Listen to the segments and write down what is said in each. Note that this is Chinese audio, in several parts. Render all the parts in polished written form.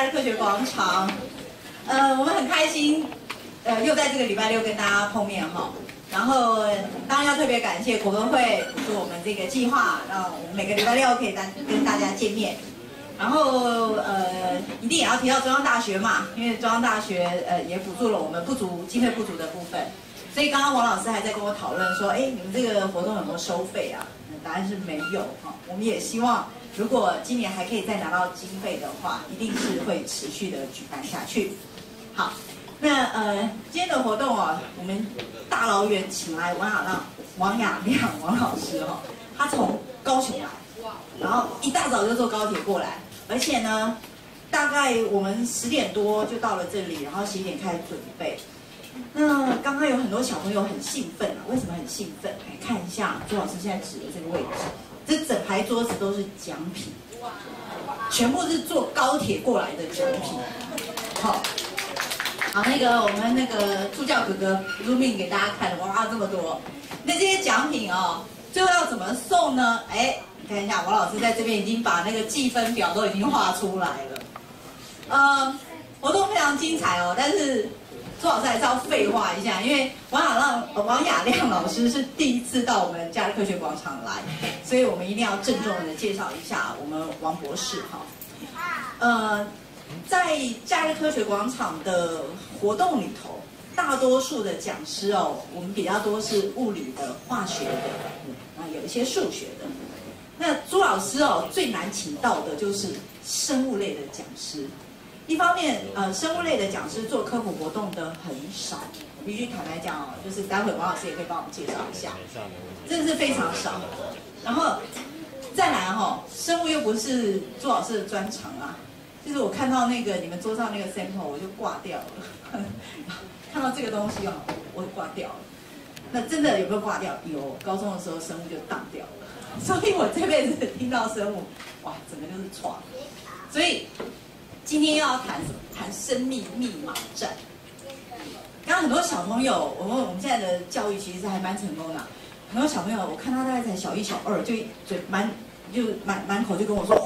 日科学广场。我们很开心，又在这个礼拜六跟大家碰面哈。然后当然要特别感谢国文会做我们这个计划，让我们每个礼拜六可以跟大家见面。然后一定也要提到中央大学嘛，因为中央大学也补助了我们经费不足的部分。所以刚刚王老师还在跟我讨论说，你们这个活动有没有收费啊？答案是没有哈。我们也希望，如果今年还可以再拿到经费的话，一定是会持续的举办下去。好，那今天的活动啊，我们大老远请来王雅亮王老师哈，他从高雄来，然后一大早就坐高铁过来，而且呢，大概我们10点多就到了这里，然后11点开始准备。那刚刚有很多小朋友很兴奋啊，为什么很兴奋？来看一下朱老师现在指的这个位置，这整排桌子都是奖品，全部是坐高铁过来的奖品。好，我们那个助教哥哥 zoom in 给大家看，哇，这么多。那这些奖品哦，最后要怎么送呢？你看一下，王老师在这边已经把那个计分表都已经画出来了。活动非常精彩哦，但是朱老师还是要废话一下，因为王雅亮老师是第一次到我们假日科学广场来，所以我们一定要郑重的介绍一下我们王博士哈。在假日科学广场的活动里头，大多数的讲师哦，我们比较多是物理的、化学的，有一些数学的。那朱老师哦，最难请到的就是生物类的讲师。一方面，生物类的讲师做科普活动的很少，我必须坦白讲哦，就是待会王老师也可以帮我们介绍一下，真的是非常少。然后再来生物又不是朱老师的专长啊，就是我看到那个你们桌上那个 sample 我就挂掉了，看到这个东西我就挂掉了。那真的有没有挂掉？有，高中的时候生物就当掉了，所以我这辈子听到生物，哇，整个就是闯。所以今天要谈什么？谈生命密码战。刚刚很多小朋友，我们现在的教育其实还蛮成功的。很多小朋友，我看他大概才小1、小2，就满口就跟我说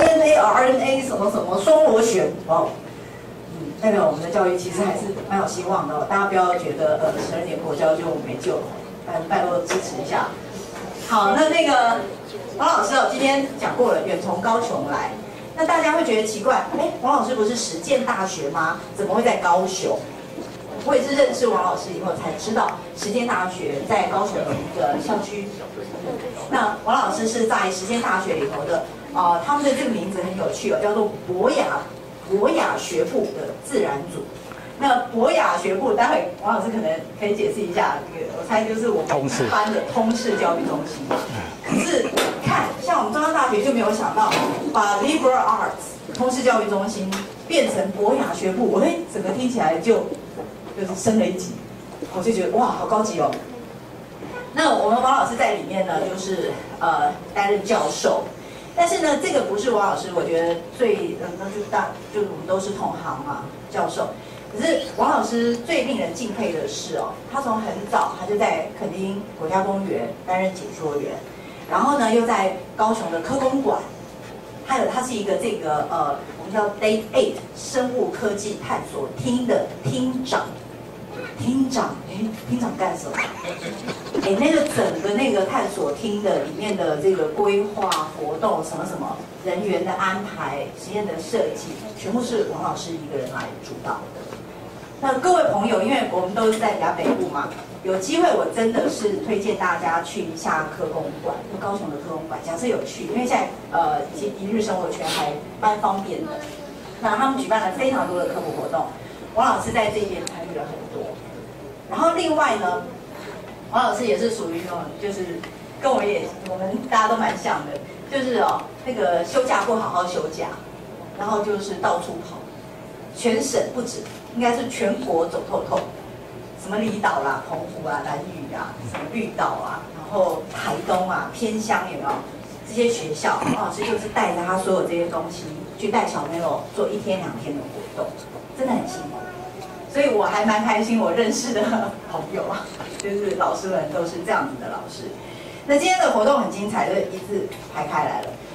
DNA、RNA 什么什么双螺旋代表我们的教育其实还是蛮有希望的。大家不要觉得12点国教就没救了，拜托支持一下。好，那个王老师今天讲过了，远从高雄来。那大家会觉得奇怪，王老师不是实践大学吗？怎么会在高雄？我也是认识王老师以后才知道，实践大学在高雄有一个校区。那王老师是在实践大学里头的，他们的这个名字很有趣叫做博雅学部的自然组。那博雅学部，待会王老师可能可以解释一下，我猜就是我们一般的通识教育中心。可是看，像我们中央大学就没有想到把 liberal arts 通识教育中心变成博雅学部，我整个听起来就是升了一级，我就觉得哇，好高级哦。那我们王老师在里面呢，就是担任教授。但是呢，这个不是王老师，我觉得最就是我们都是同行嘛，教授。可是王老师最令人敬佩的是他从很早他就在垦丁国家公园担任解说员，然后呢又在高雄的科工馆，还有他是一个我们叫 Date 8生物科技探索厅的厅长。厅长干什么？那个整个那个探索厅的里面的这个规划活动什么什么人员的安排、实验的设计，全部是王老师一个人来主导的。那各位朋友，因为我们都是在比较北部嘛，有机会我真的是推荐大家去一下科工馆，高雄的科工馆，假设有去，因为现在一日生活圈还蛮方便的。那他们举办了非常多的科普活动，王老师在这边参与了很多。然后另外呢，王老师也是属于那种，就是跟我们大家都蛮像的，就是那个休假不好好休假，然后就是到处跑，全省不止，应该是全国走透透，什么离岛啦、澎湖啊、兰屿啊、什么绿岛啊，然后台东啊、偏乡有没有？这些学校，王老师就是带着他所有这些东西去带小朋友做1天2天的活动，真的很辛苦。所以我还蛮开心，我认识的朋友就是老师们都是这样子的老师。那今天的活动很精彩，就一字排开来了。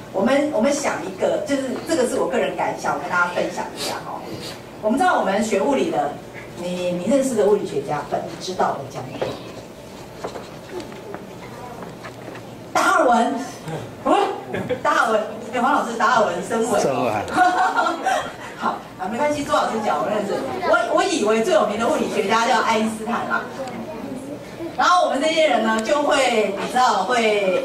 我们想一个，就是这个是我个人感想，我跟大家分享一下哈。我们知道我们学物理的，你认识的物理学家，你知道的讲一个。达尔文，达尔文，黄老师，达尔文生物。生物啊。好啊，没关系，朱老师讲我认识。我以为最有名的物理学家叫爱因斯坦啦。然后我们这些人呢，就会你知道会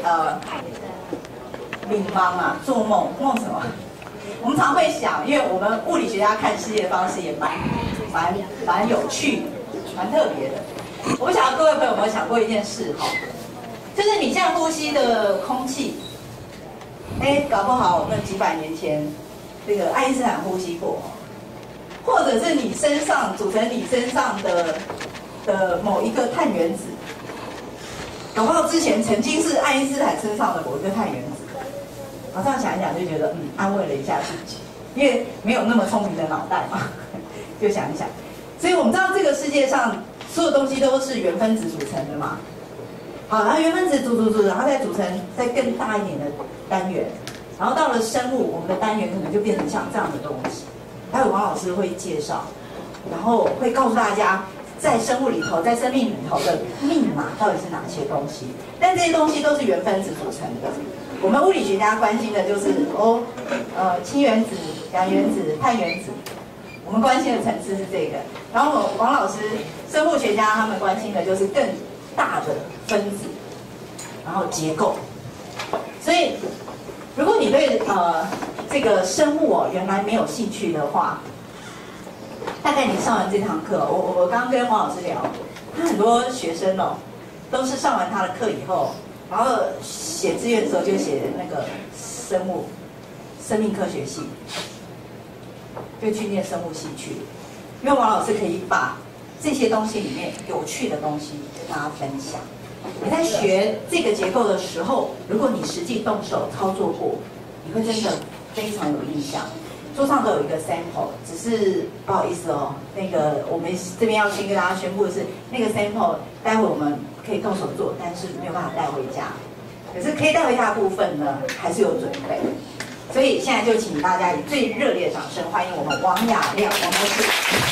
冥茫啊，做梦什么？我们常会想，因为我们物理学家看世界的方式也蛮有趣、蛮特别的。我不晓得各位朋友有没有想过一件事哈，就是你现在呼吸的空气，搞不好我们几百年前这个爱因斯坦呼吸过，或者是你身上组成你身上的某一个碳原子，搞不好之前曾经是爱因斯坦身上的某一个碳原子。我这样想一想就觉得，安慰了一下自己，因为没有那么聪明的脑袋嘛，就想一想。所以我们知道这个世界上所有东西都是原分子组成的嘛。好，然后原分子组，然后再组成再更大一点的单元，然后到了生物，我们的单元可能就变成像这样的东西。还有王老师会介绍，然后会告诉大家，在生物里头，在生命里头的密码到底是哪些东西。但这些东西都是原分子组成的。我们物理学家关心的就是氢原子、氧原子、碳原子，我们关心的层次是这个。然后王老师，生物学家他们关心的就是更大的分子，然后结构。所以，如果你对这个生物原来没有兴趣的话，大概你上完这堂课，我刚刚跟王老师聊，他很多学生都是上完他的课以后。然后写志愿的时候就写那个生命科学系，就去念生物系去，因为王老师可以把这些东西里面有趣的东西跟大家分享。你在学这个结构的时候，如果你实际动手操作过，你会真的非常有印象。桌上都有一个 sample， 只是不好意思那个我们这边要先跟大家宣布的是，那个 sample 待会我们可以动手做，但是没有办法带回家。可是可以带回家的部分呢，还是有准备。所以现在就请大家以最热烈的掌声欢迎我们王雅亮王博士。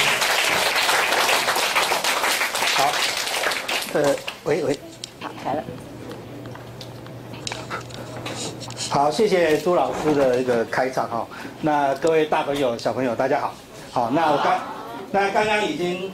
好，喂， 好，来了。 好，谢谢朱老师的一个开场哈。那各位大朋友、小朋友，大家好。好，那刚刚已经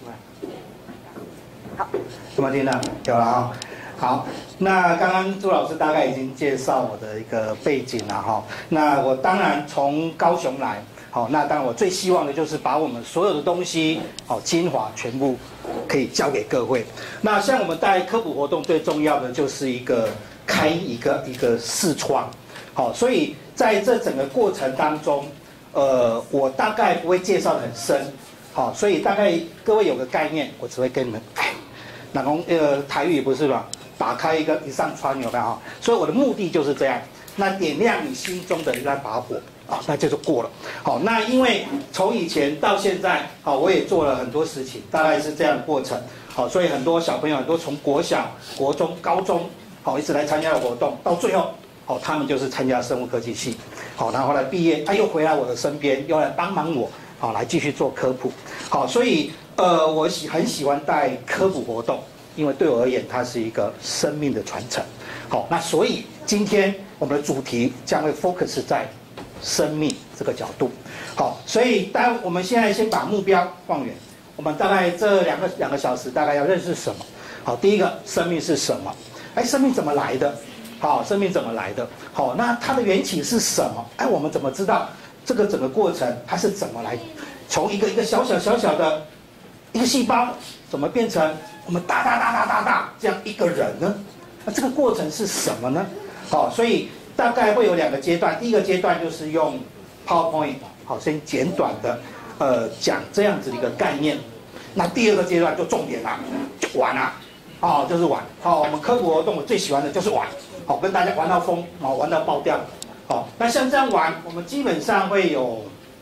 好，怎么听呢？有了哈。好，那刚刚朱老师大概已经介绍我的一个背景了哈。那我当然从高雄来，好，那当然我最希望的就是把我们所有的东西，好精华全部可以交给各位。那像我们带科普活动最重要的就是开一个视窗，好，所以在这整个过程当中，我大概不会介绍得很深，好，所以大概各位有个概念，我只会跟你们，那从台语不是吧？打开一扇窗有没有？所以我的目的就是这样，那点亮你心中的那把火啊，那就是过了。好，那因为从以前到现在，好，我也做了很多事情，大概是这样的过程。好，所以很多小朋友很多从国小、国中、高中。好，一直来参加活动，到最后，好，他们就是参加生物科技系，好，然后后来毕业，他又回来我的身边，又来帮忙我，好，来继续做科普，好，所以我很喜欢带科普活动，因为对我而言，它是一个生命的传承，好，那所以今天我们的主题将会 focus 在生命这个角度，好，所以我们现在先把目标放远，我们大概这两个小时大概要认识什么？好，第一个，生命是什么？生命怎么来的？好，生命怎么来的？好，那它的缘起是什么？我们怎么知道这个整个过程它是怎么来？从一个小小的一个细胞，怎么变成我们大这样一个人呢？那这个过程是什么呢？好，所以大概会有2个阶段。第一个阶段就是用 PowerPoint， 好，先简短的讲这样子的一个概念。那第2个阶段就重点啦，就玩啦。好，就是玩。好，我们科普活动我最喜欢的就是玩。好，跟大家玩到疯，好，玩到爆掉。好，那像这样玩，我们基本上会有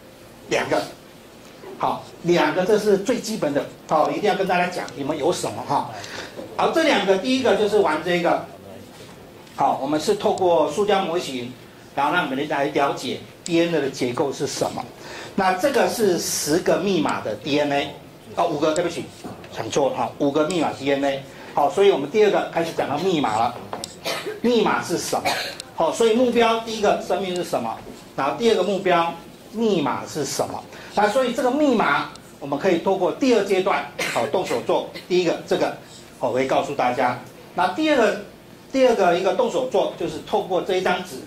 2个。好，2个这是最基本的。好，一定要跟大家讲你们有什么哈。好，这2个，第一个就是玩这个。好，我们是透过塑胶模型， 然后让我们来了解 DNA 的结构是什么。那这个是10个密码的 DNA， 5个，对不起，讲错了哈，5个密码 DNA。好，所以我们第2个开始讲到密码了。密码是什么？好，所以目标第一个生命是什么？然后第2个目标密码是什么？那所以这个密码我们可以透过第2阶段，好，动手做。第一个这个我会告诉大家。那第二个一个动手做就是透过这一张纸，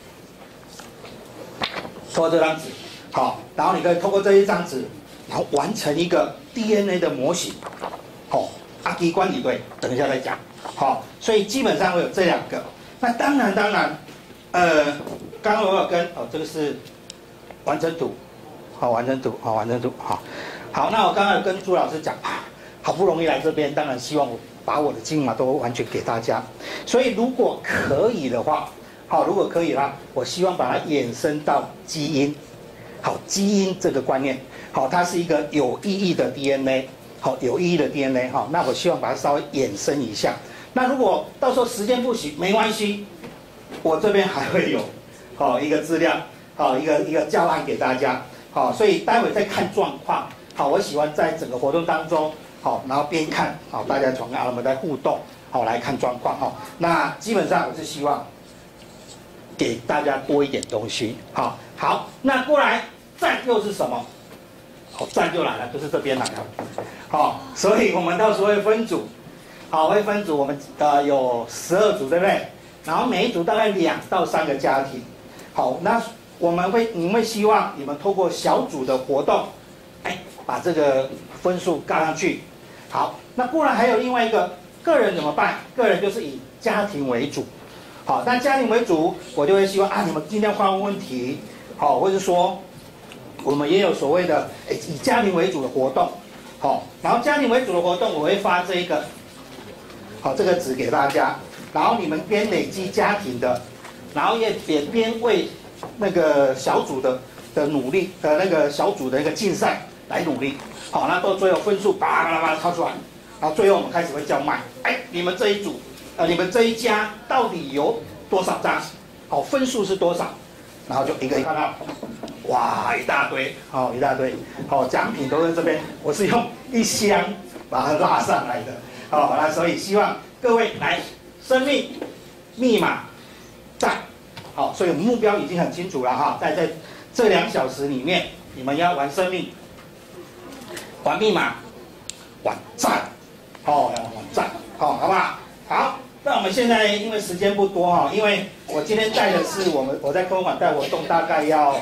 透过这张纸，好，然后你可以透过这一张纸，然后完成一个 DNA 的模型。好，机关理对，等一下再讲。好，所以基本上会有这2个。那当然，刚刚我有跟这个是完成图，好，完成图，好，那我刚刚有跟朱老师讲，好不容易来这边，当然希望我把我的经码都完全给大家。所以如果可以的话，好，如果可以啦，我希望把它衍生到基因，好，基因这个观念，好，它是一个有意义的 DNA， 好，有意义的 DNA， 好，那我希望把它稍微衍生一下。那如果到时候时间不行，没关系，我这边还会有，好一个资料，好一个教案给大家，好，所以待会再看状况，好，我喜欢在整个活动当中，好，然后边看，好，大家从我们在互动，好来看状况，好，那基本上我是希望给大家多一点东西，好，那过来站又是什么？好，站就来了，就是这边来了，好，所以我们到时候会分组。好，会分组，我们有12组，对不对？然后每一组大概2到3个家庭。好，那你们会希望你们透过小组的活动，把这个分数嘎上去。好，那不然还有另外一个个人怎么办？个人就是以家庭为主。好，那家庭为主，我就会希望你们尽量发问问题，好，或者说我们也有所谓的以家庭为主的活动。好，然后家庭为主的活动，我会发这一个。好，这个纸给大家，然后你们边累积家庭的，然后也边为那个小组的努力那个小组的一个竞赛来努力。好，那到最后分数叭抄出来，然后最后我们开始会叫卖，你们这一组，你们这一家到底有多少张？好，分数是多少？然后就一个一个看到，哇，一大堆，好，一大堆，好，奖品都在这边，我是用1箱把它拉上来的。好，那所以希望各位来生命密码站，好，所以我们目标已经很清楚了哈，在这2小时里面，你们要玩生命，玩密码，玩站，要玩站，好不好？好，那我们现在因为时间不多哈，因为我今天带的是我在科文馆带活动，大概要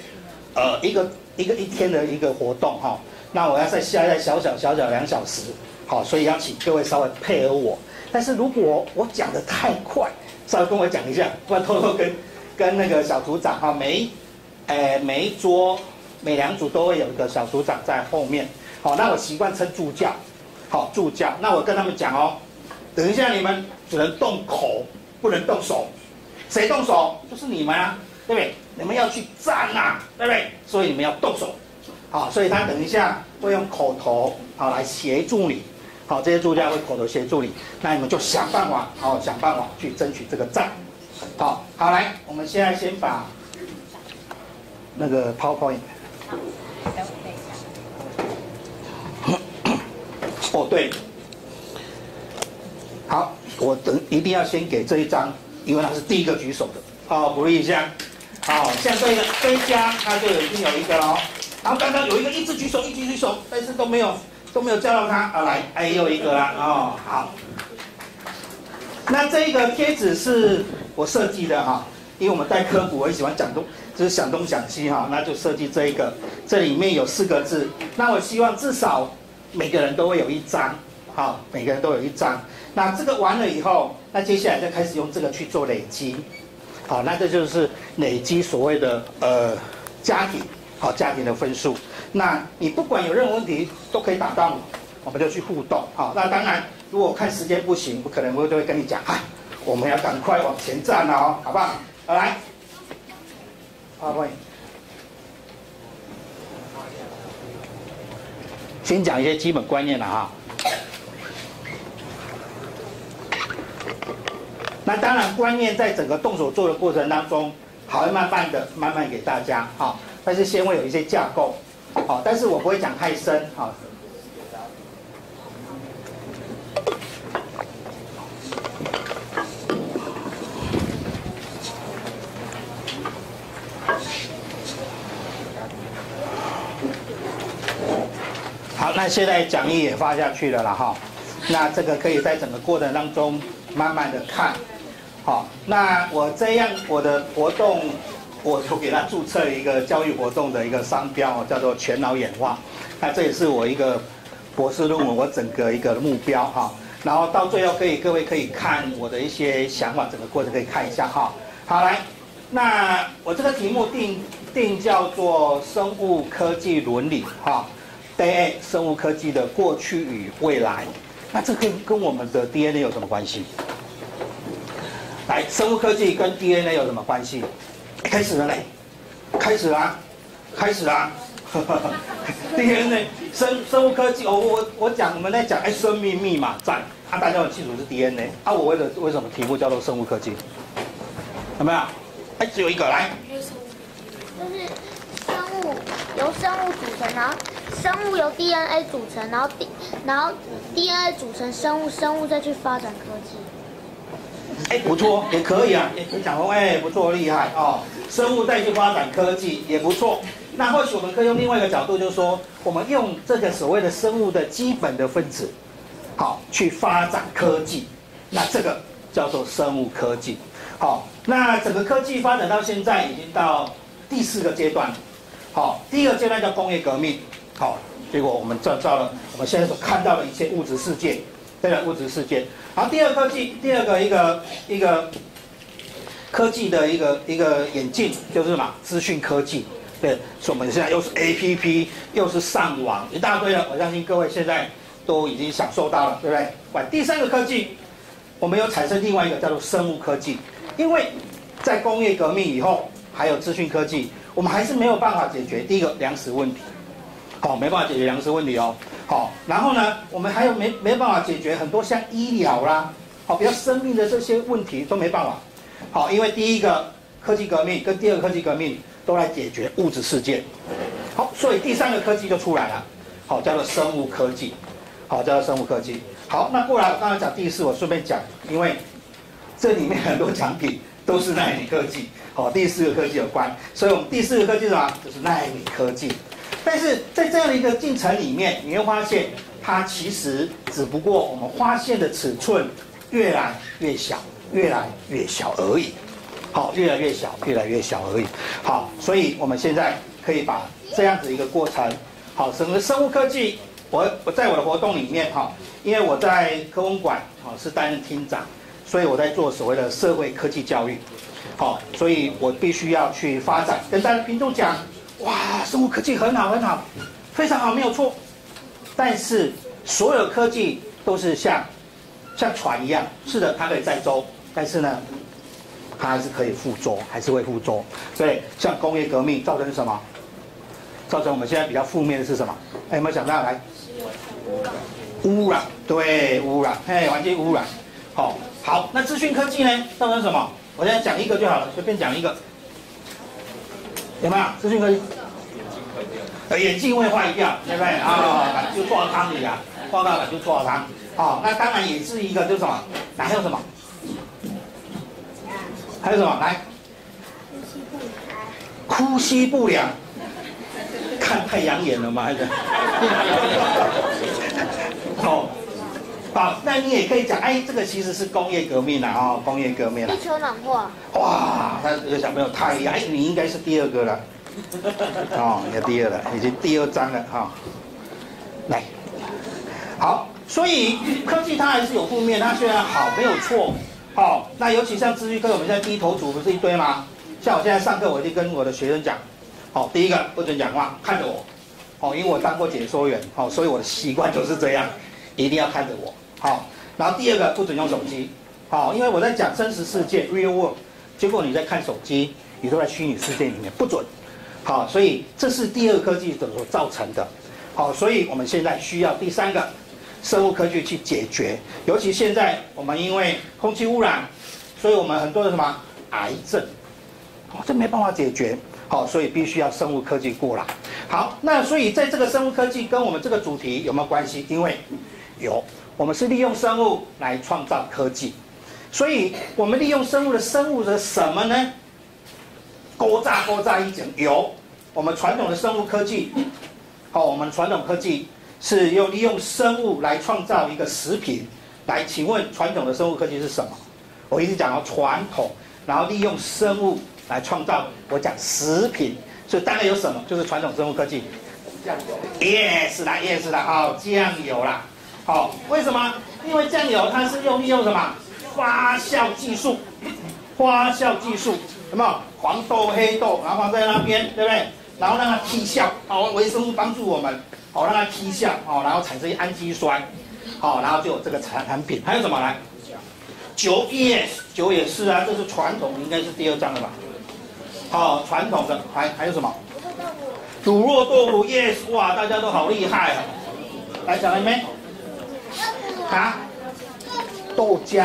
一天的一个活动哈，那我要再下小2小时。好，所以要请各位稍微配合我。但是如果我讲得太快，稍微跟我讲一下，不然偷偷跟那个小组长哈，每一桌每2组都会有一个小组长在后面。好，那我习惯称助教，好，助教。那我跟他们讲哦，等一下你们只能动口，不能动手。谁动手？就是你们啊，对不对？你们要去站啊，对不对？所以你们要动手。好，所以他等一下会用口头好来协助你。好，这些助教会口头协助你，那你们就想办法去争取这个站。好，来，我们现在先把那个 PowerPoint。哦，对，好，我一定要先给这一张，因为他是第一个举手的，好，鼓励一下。好，像这一家他就已经有一个了哦，然后刚刚有一个一直举手，但是都没有叫到他，来，又一个啦，哦，好。那这一个贴纸是我设计的哈，因为我们带科普，我也喜欢就是想东想西哈，那就设计这一个，这里面有4个字，那我希望至少每个人都会有1张，好，每个人都有1张。那这个完了以后，那接下来再开始用这个去做累积，好，那这就是累积所谓的家庭，好，家庭的分数。那你不管有任何问题都可以打到我们就去互动，好，那当然如果看时间不行，我可能就会跟你讲，我们要赶快往前站了哦，好不好？好，来，欢迎。先讲一些基本观念了哈。那当然，观念在整个动手做的过程当中， 还会慢慢给大家哈，但是先会有一些架构，好，但是我不会讲太深哈。好，那现在讲义也发下去了啦哈，那这个可以在整个过程当中慢慢的看，好，那我这样我的活动，我就给他注册一个教育活动的一个商标，叫做全脑演化，那这也是我一个博士论文我整个一个目标哈，然后到最后各位可以看我的一些想法，整个过程可以看一下哈。好，来，那我这个题目定叫做生物科技伦理哈。Day A 生物科技的过去与未来，那这跟我们的 DNA 有什么关系？来，生物科技跟 DNA 有什么关系？开始了嘞，开始啦！DNA 生物科技，我讲我们在讲生命密码站，大家很清楚是 DNA 啊，我为什么题目叫做生物科技？有没有？只有一个来。 就是生物由生物组成，然后生物由 DNA 组成，然后 DNA 组成生物，生物再去发展科技。 不错，也可以啊，也可以讲说，不错，厉害哦。生物再去发展科技也不错。那或许我们可以用另外一个角度，就是说，我们用这个所谓的生物的基本的分子，好去发展科技，那这个叫做生物科技。好，那整个科技发展到现在已经到第4个阶段。好，第一个阶段叫工业革命。好，结果我们造了我们现在所看到的一切物质世界，对了，物质世界。好，第二个一个科技的一个演进，就是什么？资讯科技。对，所以我们现在又是 APP， 又是上网，一大堆了。我相信各位现在都已经享受到了，对不对？第3个科技，我们又产生另外一个叫做生物科技，因为在工业革命以后，还有资讯科技，我们还是没有办法解决第一个粮食问题。好，没办法解决粮食问题哦。好，然后呢，我们还有没办法解决很多像医疗啦，好，比较生命的这些问题都没办法。好，因为第一个科技革命跟第2个科技革命都来解决物质世界。好，所以第3个科技就出来了，好，叫做生物科技。好，叫做生物科技。好，那过来我刚才讲第4，我顺便讲，因为这里面很多奖品都是奈米科技，好，第4个科技有关，所以我们第4个科技是什么？就是奈米科技。但是在这样的一个进程里面，你会发现它其实只不过我们发现的尺寸越来越小，越来越小而已。好，越来越小，越来越小而已。好，所以我们现在可以把这样子一个过程，好，整个生物科技，我在我的活动里面哈，因为我在科文馆是担任厅长，所以我在做所谓的社会科技教育。好，所以我必须要去发展，跟大家民众讲。哇，生物科技很好很好，非常好，没有错。但是所有科技都是像船一样，是的，它可以载舟，但是呢，它还是可以覆舟，还是会覆舟。所以像工业革命造成什么？造成我们现在比较负面的是什么？有没有想到？来，污染，对，污染，环境污染。好，那资讯科技呢，造成什么？我现在讲一个就好了，随便讲一个。有没有资讯科技？眼镜会坏掉，对不对啊？就错汤里啊，报告了就错汤。好，那当然也是一个，就是什么？还有什么？还有什么？来，呼吸不良，看太阳眼了吗？还是？好，那你也可以讲，这个其实是工业革命啦，工业革命啦。 地球暖化。 哇，那这个小朋友太厉害，你应该是第2个了。你的第2了，已经第2章了哈。来，好，所以科技它还是有负面，它虽然好没有错。好，那尤其像资讯科，我们现在低头族不是一堆吗？像我现在上课，我一定跟我的学生讲，第一个不准讲话，看着我。因为我当过解说员，所以我的习惯就是这样，一定要看着我。好，然后第2个不准用手机，因为我在讲真实世界 real world， 结果你在看手机，你都在虚拟世界里面，不准。好，所以这是第2个科技所造成的。好，所以我们现在需要第3个生物科技去解决，尤其现在我们因为空气污染，所以我们很多的什么癌症， 这没办法解决。好，所以必须要生物科技过来。好，那所以在这个生物科技跟我们这个主题有没有关系？因为有，我们是利用生物来创造科技，所以我们利用生物的什么呢？勾炸一整有。我们传统的生物科技，好，我们传统科技是利用生物来创造一个食品。来，请问传统的生物科技是什么？我一直讲到传统，然后利用生物来创造，我讲食品，所以大概有什么？就是传统生物科技。酱油。Yes 啦，Yes 啦，好，酱油啦，好，为什么？因为酱油它是利用什么？发酵技术，有没有？黄豆、黑豆，然后放在那边，对不对？然后让它踢酵，好，微生物帮助我们，好，让它踢酵，好，然后产生氨基酸，好，然后就有这个产品。还有什么来？酒 ，yes， 酒也是啊，这是传统，应该是第2章了吧？好，传统的还有什么？乳酪豆腐 ，yes， 哇，大家都好厉害啊！来讲了没？啊？豆浆。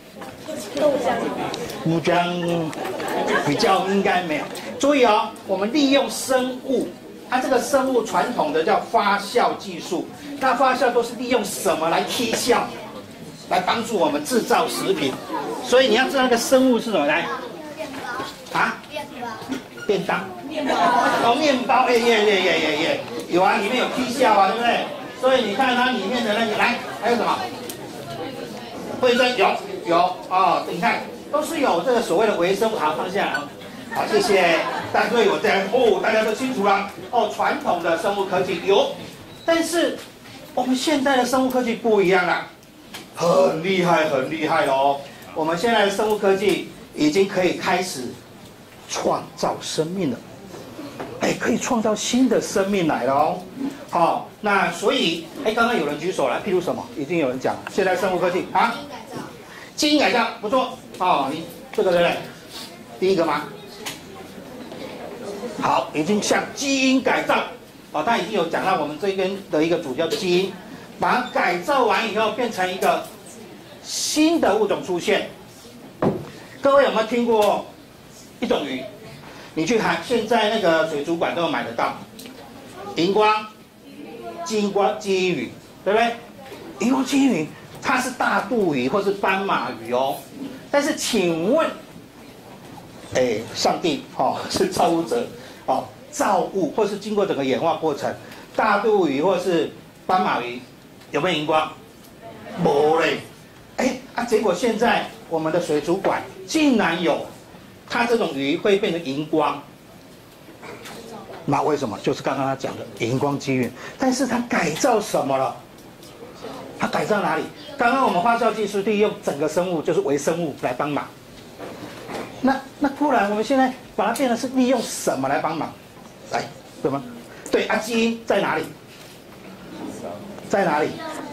豆浆比较应该没有。注意哦，我们利用生物，它这个生物传统的叫发酵技术。那发酵都是利用什么来踢酵，来帮助我们制造食品。所以你要知道那个生物是什么来？啊？便当。哦，面包，耶，有啊，里面有踢酵啊，对不对？所以你看它里面的那个，来，还有什么？卫生有哦，你看都是有这个所谓的微生物。好，放下来啊。好，谢谢。但对我这样大家都清楚了哦。传统的生物科技有，但是我们现在的生物科技不一样了，很厉害哦。我们现在的生物科技已经可以开始创造生命了，可以创造新的生命来了哦。好，那所以刚刚有人举手了，譬如什么？已经有人讲了，现在生物科技啊，基因改造不错哦。你这个对不对？第一个吗？好，已经像基因改造哦，他已经有讲到我们这边的一个主叫基因，把它改造完以后变成一个新的物种出现。各位有没有听过一种鱼？你去看，现在那个水族馆都有买得到，荧光基因鱼，对不对？荧光基因鱼它是大肚鱼或是斑马鱼哦。但是请问，上帝是造物者造物或是经过整个演化过程，大肚鱼或是斑马鱼有没有荧光？没嘞。结果现在我们的水族馆竟然有，它这种鱼会变成荧光。那为什么？就是刚刚他讲的荧光基因，但是它改造什么了？它改造哪里？刚刚我们发酵技术利用整个生物，就是微生物来帮忙。那不然我们现在把它变成是利用什么来帮忙？来，对吗？对啊，基因在哪里？在哪里？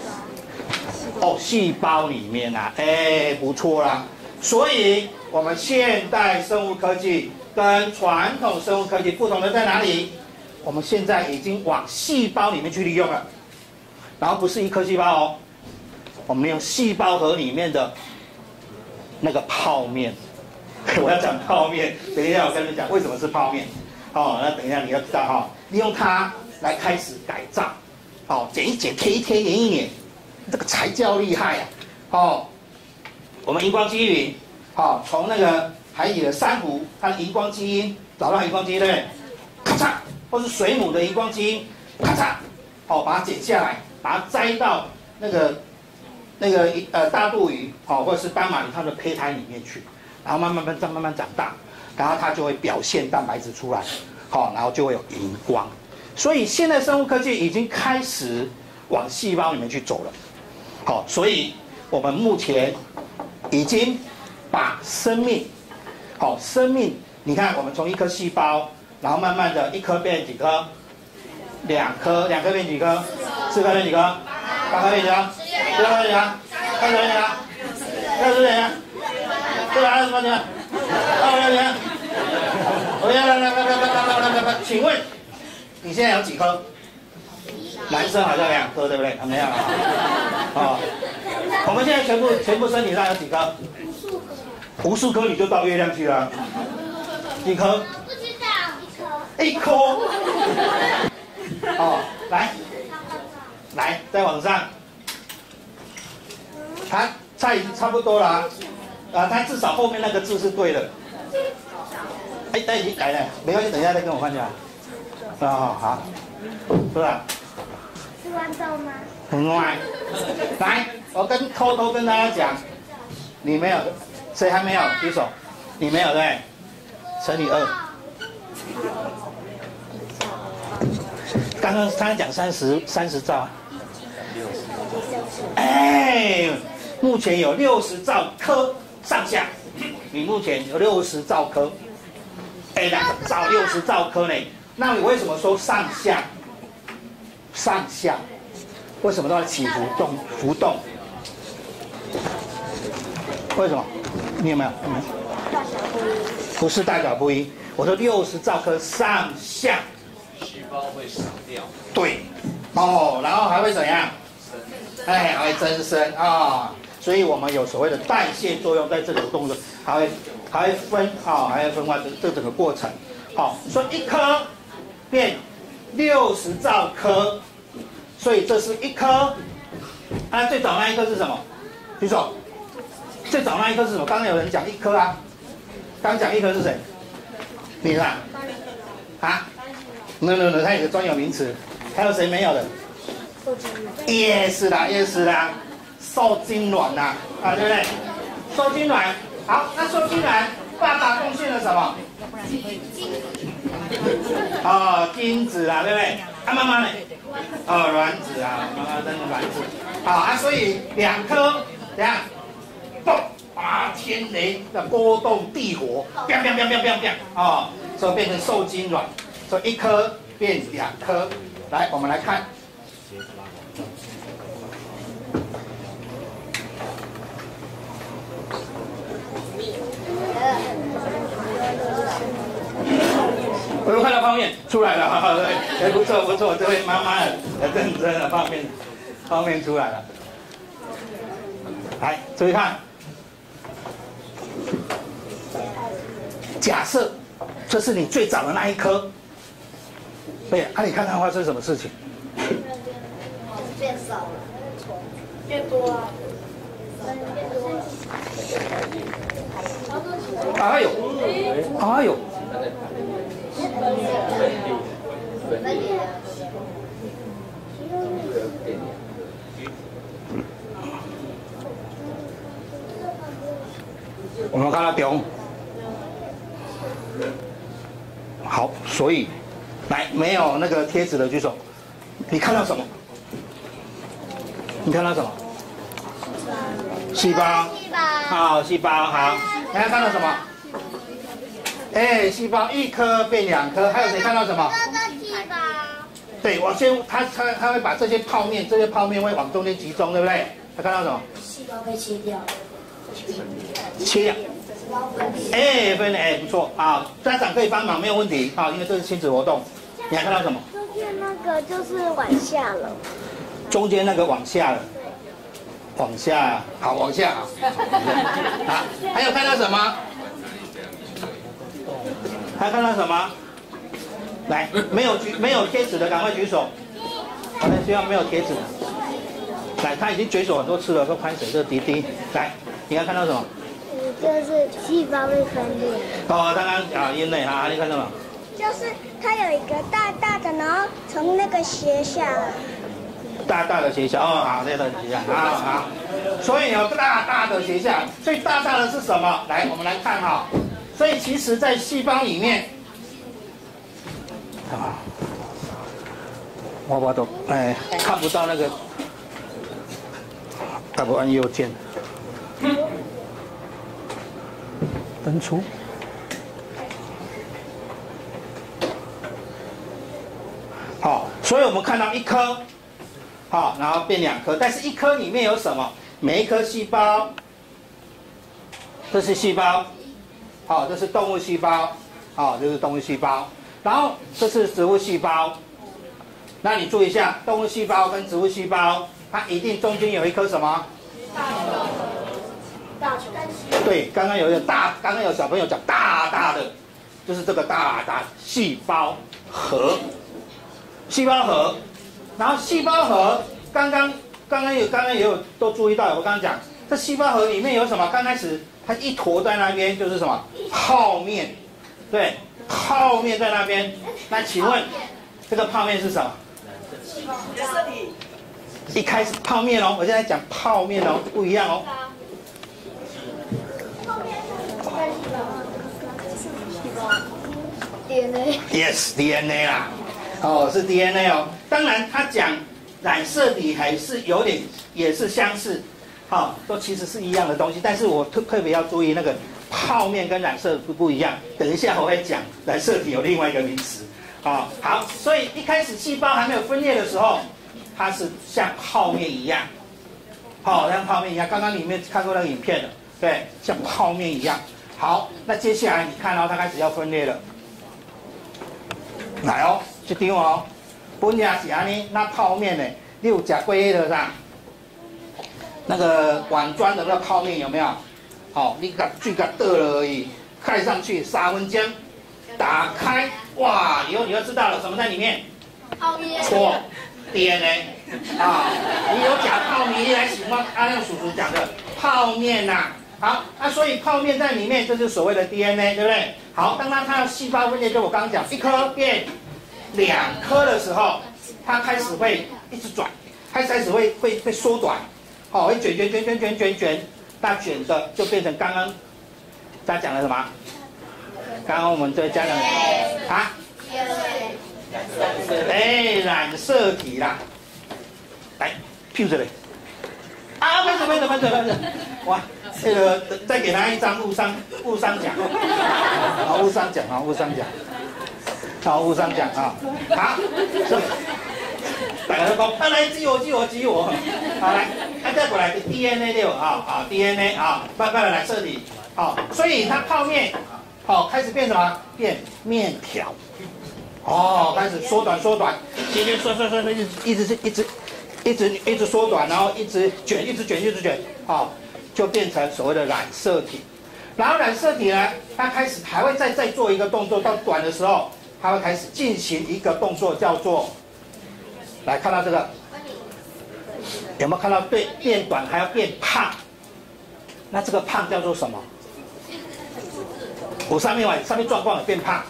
细胞里面啊，不错啦。所以我们现代生物科技跟传统生物科技不同的在哪里？我们现在已经往细胞里面去利用了，然后不是一颗细胞哦，我们用细胞核里面的那个泡面。我要讲泡面，等一下我跟你们讲为什么是泡面。那等一下你要知道利用它来开始改造，剪一剪，贴一贴，碾一碾，这个才叫厉害啊！我们荧光基因，从那个海底的珊瑚，它的荧光基因找到荧光基因，对不对？咔嚓，或是水母的荧光基因，咔嚓，把它剪下来，把它摘到那个大肚鱼，或者是斑马鱼它的胚胎里面去，然后慢慢长大，然后它就会表现蛋白质出来，然后就会有荧光。所以现在生物科技已经开始往细胞里面去走了，所以我们目前已经把生命，你看我们从一颗细胞，然后慢慢的一颗变几颗，2颗变几颗，4颗变几颗，8颗变几颗，9颗变几颗，10颗变几颗，20颗变几颗，对啊，什么情况？来，请问你现在有几颗？男生好像2颗，对不对？没有我们现在全部身体上有几颗？无数颗你就到月亮去了。 几颗？ 不知道， 一颗。哦，来，再往上。它菜已经差不多了啊，它至少后面那个字是对的。哎，它已经来了，没关系，等一下再跟我换下来。好，是吧？ 是豌豆吗？ 很乖。来，我偷偷跟大家讲，你没有，谁还没有？举手。你没有对？乘以2。刚刚讲30兆。哎，目前有60兆颗上下，你目前有60兆颗，哎，找60兆颗呢？那你为什么说上下？上下，为什么都要起伏浮动？为什么？你有没有？ 大小不一。 不是大小不一，我说60兆颗上下。 细胞会死掉。 对，哦，然后还会怎样？哎，还会增生啊，所以我们有所谓的代谢作用在这个动作，还会分化这整个过程。好，所以1颗变60兆颗，所以这是1颗。那最早那一颗是什么？举手。最早那一颗是什么？刚刚有人讲1颗啊，刚讲1颗是谁？你啦？啊 ？No， 它有个专有名词。还有谁没有的？yes 啦，受精卵啦，对不对？受精卵，好，那受精卵，爸爸贡献了什么？精子啦，对不对？妈妈呢？卵子啊，妈妈生的卵子。好啊，所以2颗，怎样？嘣啊，天雷的波动地火，所以变成受精卵，所以1颗变2颗。来，我们来看。我又看到泡面出来了，对，不错，这位妈妈很认真的泡面出来了。来，注意看，假设这是你最早的那一颗。对，你看它会发生什么事情？ 变少了，变多啊， 哎呦，我们看到中，好，所以。来，没有那个贴纸的举手。你看到什么？你看到什么？细胞。好，细胞好。大家看到什么？哎，细胞1颗变2颗，还有谁看到什么？ 细胞。 对，我先，他会把这些泡面会往中间集中，对不对？他看到什么？ 细胞被切掉。 切掉。哎，分裂，哎，不错啊，家长可以帮忙，没有问题啊，因为这是亲子活动。你还看到什么？ 中间那个就是往下了。 中间那个往下了，往下，好，往下，好，还有看到什么？还看到什么？来，没有贴纸的赶快举手。好的，希望没有贴纸。来，他已经举手很多次了，都拍谁？这滴滴，来，你还看到什么？ 就是细胞被分裂。 刚刚因为你看到吗？ 就是它有一个大大的，然后从那个斜下来。 大大的斜下，好，这个斜下，好，所以有大大的斜下，所以大大的是什么？来，我们来看哈，所以其实在细胞里面，我都看不到那个，要不按右键，登出。好，所以我们看到1颗，好，然后变2颗，但是1颗里面有什么？每一颗细胞，这是细胞，好，这是动物细胞，好，这是动物细胞，然后这是植物细胞。那你注意一下，动物细胞跟植物细胞，它一定中间有一颗什么？大球。对，刚刚有小朋友讲大大的， 就是这个大细胞核，细胞核，然后细胞核刚刚也有都注意到，我刚刚讲这细胞核里面有什么？刚开始它一坨在那边就是什么泡面，对，泡面在那边。那请问这个泡面是什么？ 染色体。 一开始泡面哦，我现在讲泡面哦，不一样哦。Yes, DNA 啦，哦，是 DNA 哦。当然，他讲染色体还是有点也是相似，好、都其实是一样的东西。但是我特别要注意那个泡面跟染色不一样。等一下我会讲染色体有另外一个名词，好，所以一开始细胞还没有分裂的时候，它是像泡面一样，像泡面一样。刚刚你们看过那个影片了，对，像泡面一样。好，那接下来你看到它开始要分裂了。来哦，这张哦，本来是安尼，那泡面呢？你有吃过那个啥？那个碗装的那个泡面有没有？你把水给倒了而已，盖上去，3分钟，打开，哇！以后你就知道了什么在里面。 泡面。 错 ，DNA 你有假泡面，你来想我那个叔叔讲的泡面呐、好，所以泡面在里面，这就是所谓的 DNA， 对不对？好，当它看到细胞分裂，就我刚刚讲，1颗变2颗的时候，它开始会一直转，它开始会缩短，会卷，那卷的就变成刚刚大家讲的什么？刚刚我们在讲的染色体啦，来 ，Q 这里。拍手！哇，这个再给他一张误伤奖，误伤奖，好，大家都讲，来激我，好来，再过来 DNA 六DNA 慢慢的染色体，所以它泡面，开始变什么？变面条，开始缩短，渐渐缩，一直缩短，然后一直卷，就变成所谓的染色体。然后染色体呢，它开始还会再做一个动作，到短的时候，它会开始进行一个动作，叫做，来看到这个，有没有看到？对，变短还要变胖。那这个胖叫做什么？我上面状况也变胖。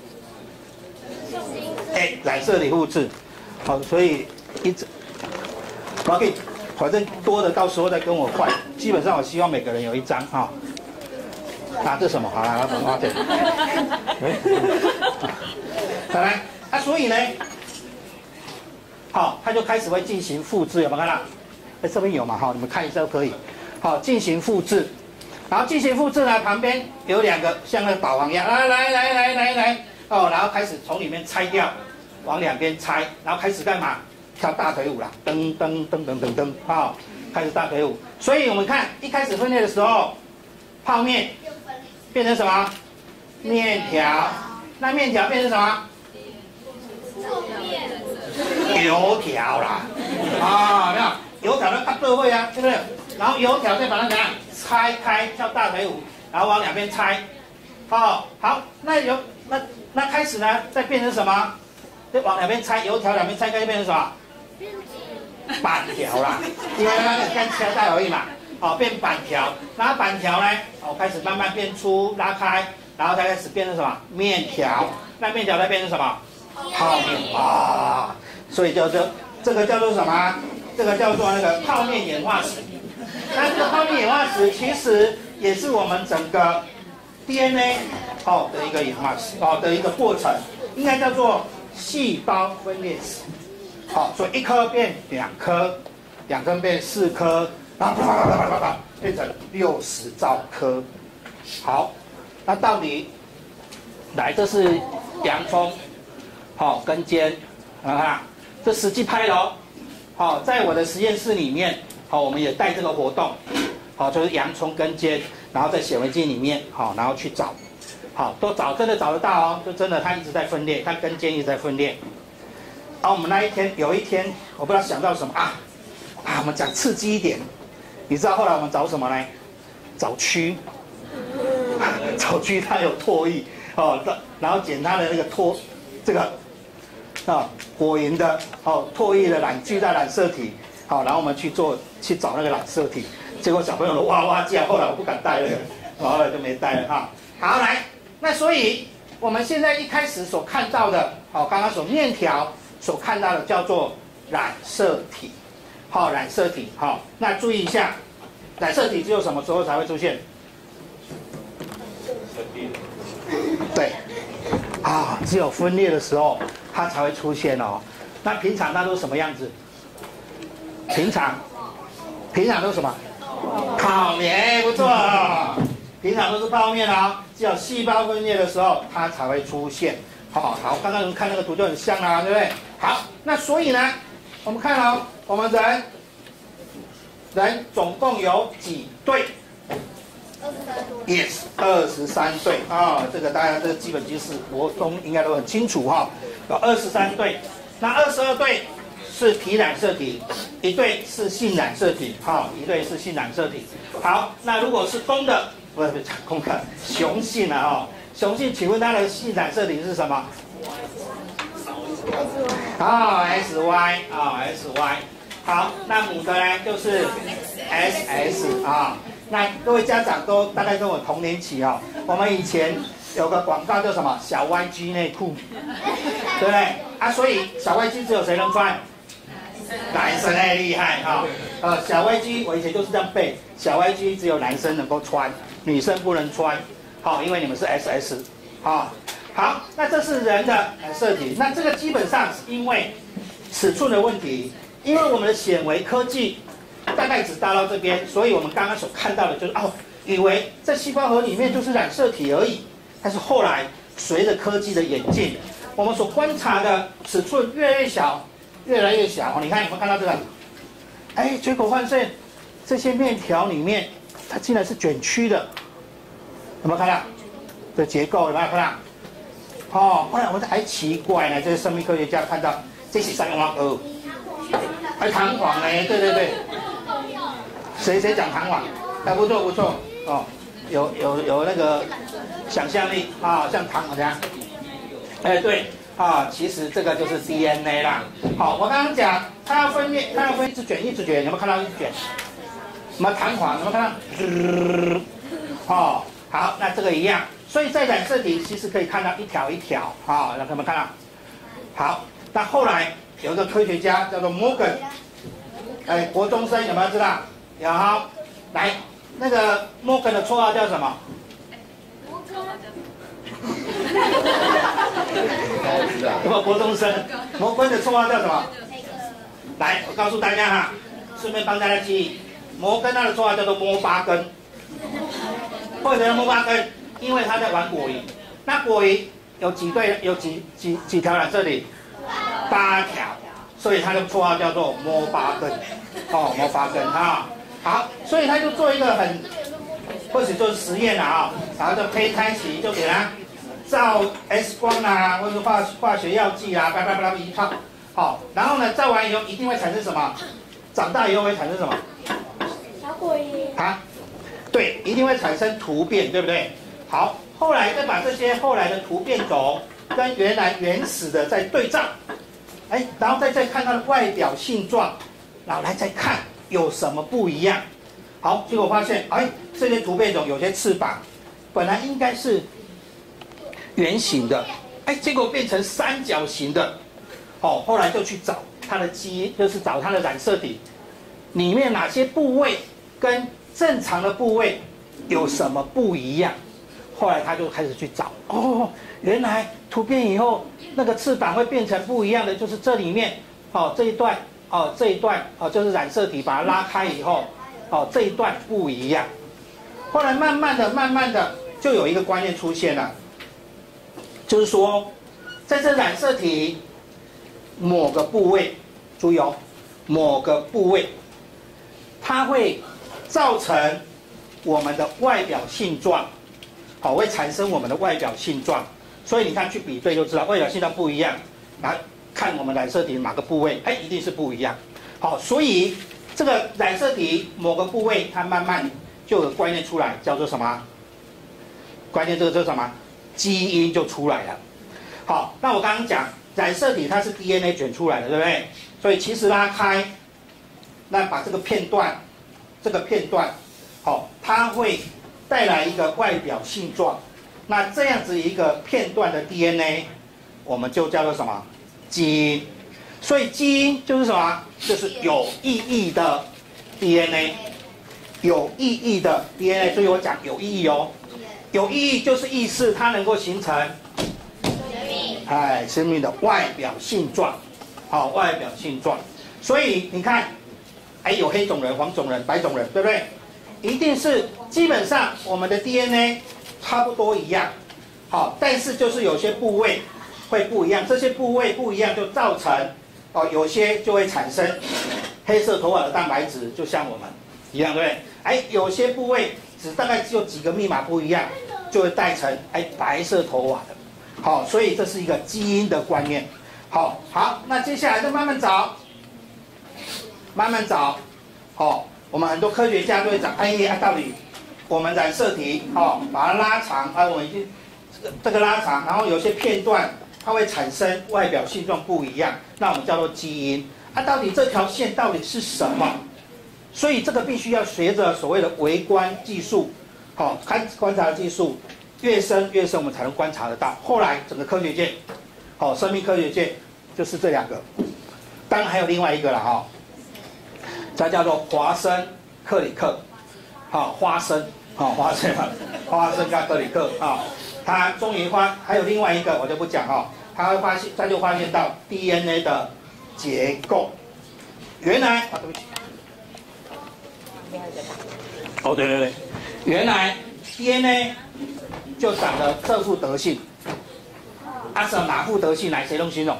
染色体复制，所以一直。可以，反正多的到时候再跟我换。基本上我希望每个人有一张这什么？好了，我花钱。再来，所以呢，它就开始会进行复制，有没有看到？这边有嘛？你们看一下都可以。进行复制，然后进行复制呢，旁边有2个像那个导航一样，来，然后开始从里面拆掉，往2边拆，然后开始干嘛？跳大腿舞啦，噔，开始大腿舞。所以我们看一开始分裂的时候，泡面变成什么？面条。那面条变成什么？油条啦。没有？油条都看对位啊，对不对？然后油条再把它怎样拆开，跳大腿舞，然后往2边拆。好，那开始呢，再变成什么？再往2边拆，油条2边拆开就变成什么？板条啦，因为它刚切带而已嘛，变板条，然后板条呢，开始慢慢变粗，拉开，然后才开始变成什么？面条，那面条再变成什么？泡面所以这个叫做什么？这个叫做那个泡面演化史。那这个泡面演化史其实也是我们整个 DNA 的一个演化史的一个过程，应该叫做细胞分裂史。所以1颗变2颗，2颗变4颗，然后变成60兆颗。好，那到底这是洋葱，跟尖，这实际拍了在我的实验室里面，我们也带这个活动，就是洋葱跟尖，然后在显微镜里面，然后去找，都真的找得到就真的它一直在分裂，它跟尖一直在分裂。我们有一天，我不知道想到什么我们讲刺激一点，你知道后来我们找什么呢？找蛆，找蛆它有唾液， 哦，然后捡它的那个这个果蝇的唾液的聚在染色体，好，然后我们去找那个染色体，结果小朋友都哇哇叫，后来我不敢带了，后来就没带了哈。好，来，那所以我们现在一开始所看到的，刚刚所面条所看到的叫做染色体，染色体，那注意一下，染色体只有什么时候才会出现？对，只有分裂的时候它才会出现哦。那平常它都是什么样子？平常都是什么？泡面，不错，平常都是泡面哦。只有细胞分裂的时候它才会出现。好，刚刚我们看那个图就很像啦，对不对？好，那所以呢，我们看哦，我们人总共有几对？Yes， 23对这个大家这个基本知识国中应该都很清楚哈。有23对，那22对是体染色体，一对是性染色体，一对是性染色体。好，那如果是公的，不是公的，雄性啊雄性，请问它的性染色体是什么？SY SY。好，那母的呢就是 SS 那各位家长都大概跟我同年期我们以前有个广告叫什么小 YG 内裤，对不对？所以小 YG 只有谁能穿？男生太厉害小 YG 我以前就是这样背，小 YG 只有男生能够穿，女生不能穿，因为你们是 SS 好，那这是人的染色体，那这个基本上是因为尺寸的问题，因为我们的显微科技大概只达到这边，所以我们刚刚所看到的就是以为在细胞核里面就是染色体而已。但是后来随着科技的演进，我们所观察的尺寸越来越小，越来越小。你看有没有看到这个？结果发现这些面条里面，它竟然是卷曲的，有没有看到？这结构有没有看到？后来我们还奇怪呢，这些生命科学家看到这是三黄鹅，弹簧呢？对。谁讲弹簧？不错有那个想象力像弹簧这样。对其实这个就是 DNA 啦。好，我刚刚讲它要分裂，一直卷，有没有看到一直卷？有没有弹簧？有没有看到？好，那这个一样。所以在染色体其实可以看到一条一条有没有看到？好，那后来有一个科学家叫做 Morgan， 国中生有没有知道？有。来，那个 Morgan 的绰号叫什么？有没有国中生？摩根的绰号叫什么？来，我告诉大家顺便帮大家记忆，摩根他的绰号叫做摸八根。为什么摸八根？因为他在玩果蝇。那果蝇有几对？有几条染色体？8条，所以他的绰号叫做摸八根。摸八根好，所以他就做一个或者做实验然后就胚胎期就给他照 X 光或者化学药剂巴拉巴拉一套，然后呢照完以后一定会产生什么？长大以后会产生什么？ 小果蝇对，一定会产生突变，对不对？好，后来再把这些后来的突变种跟原始的再对照，然后再看它的外表性状，然后来再看有什么不一样。好，结果发现，这些突变种有些翅膀本来应该是圆形的，结果变成三角形的。后来就去找它的基因，就是找它的染色体里面哪些部位跟正常的部位有什么不一样。后来他就开始去找，原来突变以后那个翅膀会变成不一样的，就是这里面这一段就是染色体把它拉开以后这一段不一样。后来慢慢的就有一个观念出现了，就是说在这染色体某个部位，注意某个部位它会造成我们的外表性状，会产生我们的外表性状。所以你看去比对就知道外表性状不一样，然后看我们染色体哪个部位，一定是不一样。所以这个染色体某个部位它慢慢就有观念出来，叫做什么？观念这个叫什么？ 基因就出来了。好，那我刚刚讲染色体它是 DNA 卷出来的，对不对？所以其实拉开，那把这个片段，好，它会带来一个外表性状。那这样子一个片段的 DNA， 我们就叫做什么？基因。所以基因就是什么？就是有意义的 DNA， 有意义的 DNA。所以我讲有意义哦，有意义就是意思它能够形成生命的外表性状，好，外表性状。所以你看，有黑种人、黄种人、白种人，对不对？一定是基本上我们的 DNA 差不多一样，好，但是就是有些部位会不一样，这些部位不一样就造成有些就会产生黑色头发的蛋白质，就像我们一样，对不对？有些部位大概只有几个密码不一样，就会带成白色头发的。好，所以这是一个基因的观念。好，那接下来就慢慢找。好，我们很多科学家都会讲，到底我们染色体，把它拉长，我们已经这个拉长，然后有些片段它会产生外表性状不一样，那我们叫做基因。到底这条线到底是什么？所以这个必须要随着所谓的微观技术，观察技术越深，我们才能观察得到。后来整个科学界，生命科学界就是这两个，当然还有另外一个了这叫做华生克里克，花生跟克里克他终于还有另外一个我就不讲他就发现到 DNA 的结构，原来对不起，对，原来 DNA 就长了这副德性，是哪副德性来谁能形容？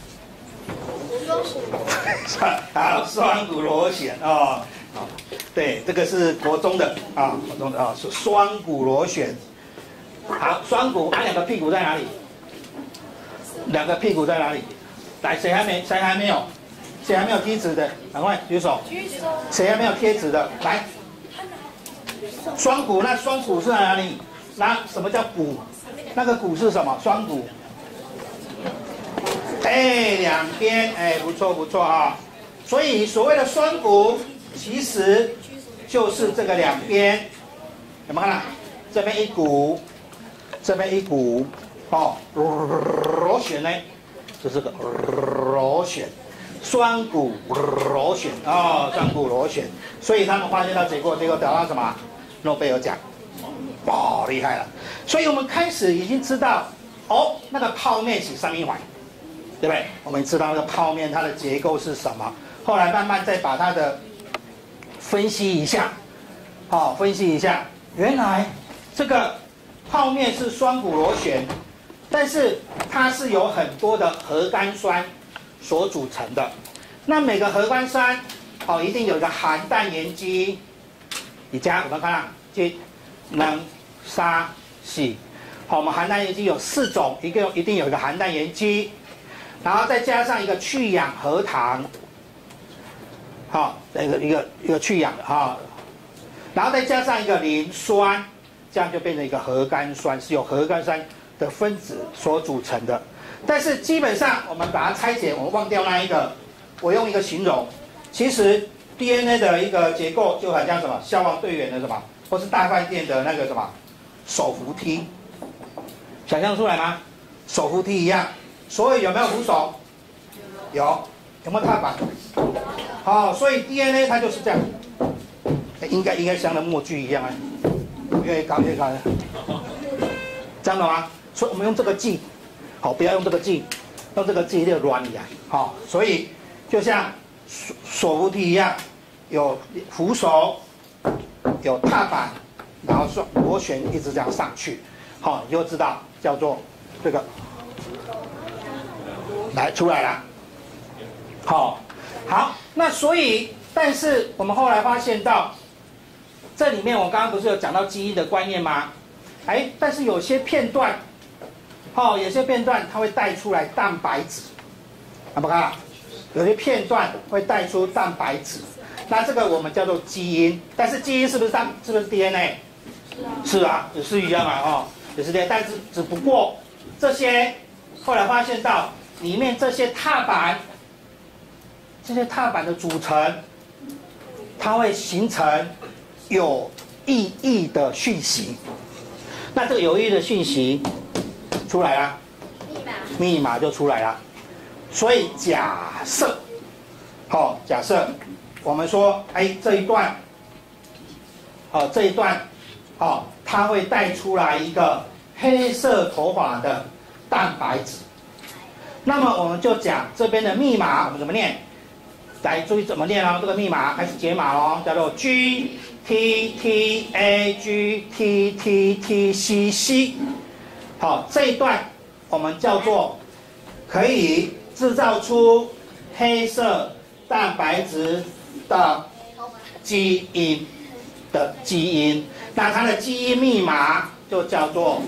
双股螺旋对，这个是国中的是双股螺旋。好，双股两个屁股在哪里？两个屁股在哪里？来，谁还没有贴纸的，赶快举手。谁还没有贴纸的？来，双股，那双股是在哪里？那什么叫股？那个股是什么？双股。两边，不错所以所谓的双股，其实就是这个两边，有没有看到？这边一股，这边一股，螺旋呢，就是个螺旋，双股螺旋双股螺旋。所以他们发现到结果得到什么？诺贝尔奖，厉害了。所以我们开始已经知道，那个泡面是三明环。对不对？我们知道那个泡面它的结构是什么，后来慢慢再把它的分析一下，原来这个泡面是双股螺旋，但是它是由很多的核苷酸所组成的。那每个核苷酸一定有一个含氮盐基，你加我们看基能沙洗，我们含氮盐基有4种，一定有一个含氮盐基。然后再加上一个去氧核糖，一个去氧的然后再加上一个磷酸，这样就变成一个核苷酸，是由核苷酸的分子所组成的。但是基本上我们把它拆解，我们忘掉那一个，我用一个形容，其实 DNA 的一个结构就很像什么消防队员的什么，或是大饭店的那个什么手扶梯，想象出来吗？手扶梯一样。所以有没有扶手？有没有踏板？所以 DNA 它就是这样，应该像那默剧一样越高，这样的吗？所以我们用这个记，不要用这个记，用这个记就软一点，所以就像手扶梯一样，有扶手，有踏板，然后螺旋一直这样上去，你就知道叫做这个。来出来了，好，那所以，但是我们后来发现到，这里面我刚刚不是有讲到基因的观念吗？但是有些片段，有些片段它会带出来蛋白质，看不看？有些片段会带出蛋白质，那这个我们叫做基因。但是基因是不是 DNA？ 是啊，也是一样就是这些，但是只不过这些后来发现到里面这些踏板的组成，它会形成有意义的讯息。那这个有意义的讯息出来了，密码就出来了。所以假设，假设我们说，这一段，它会带出来一个黑色头发的蛋白质。那么我们就讲这边的密码，我们怎么念？来，注意怎么念哦。这个密码开始解码哦，叫做 GTTAGTTTCC。好，这一段我们叫做可以制造出黑色蛋白质的基因那它的基因密码就叫做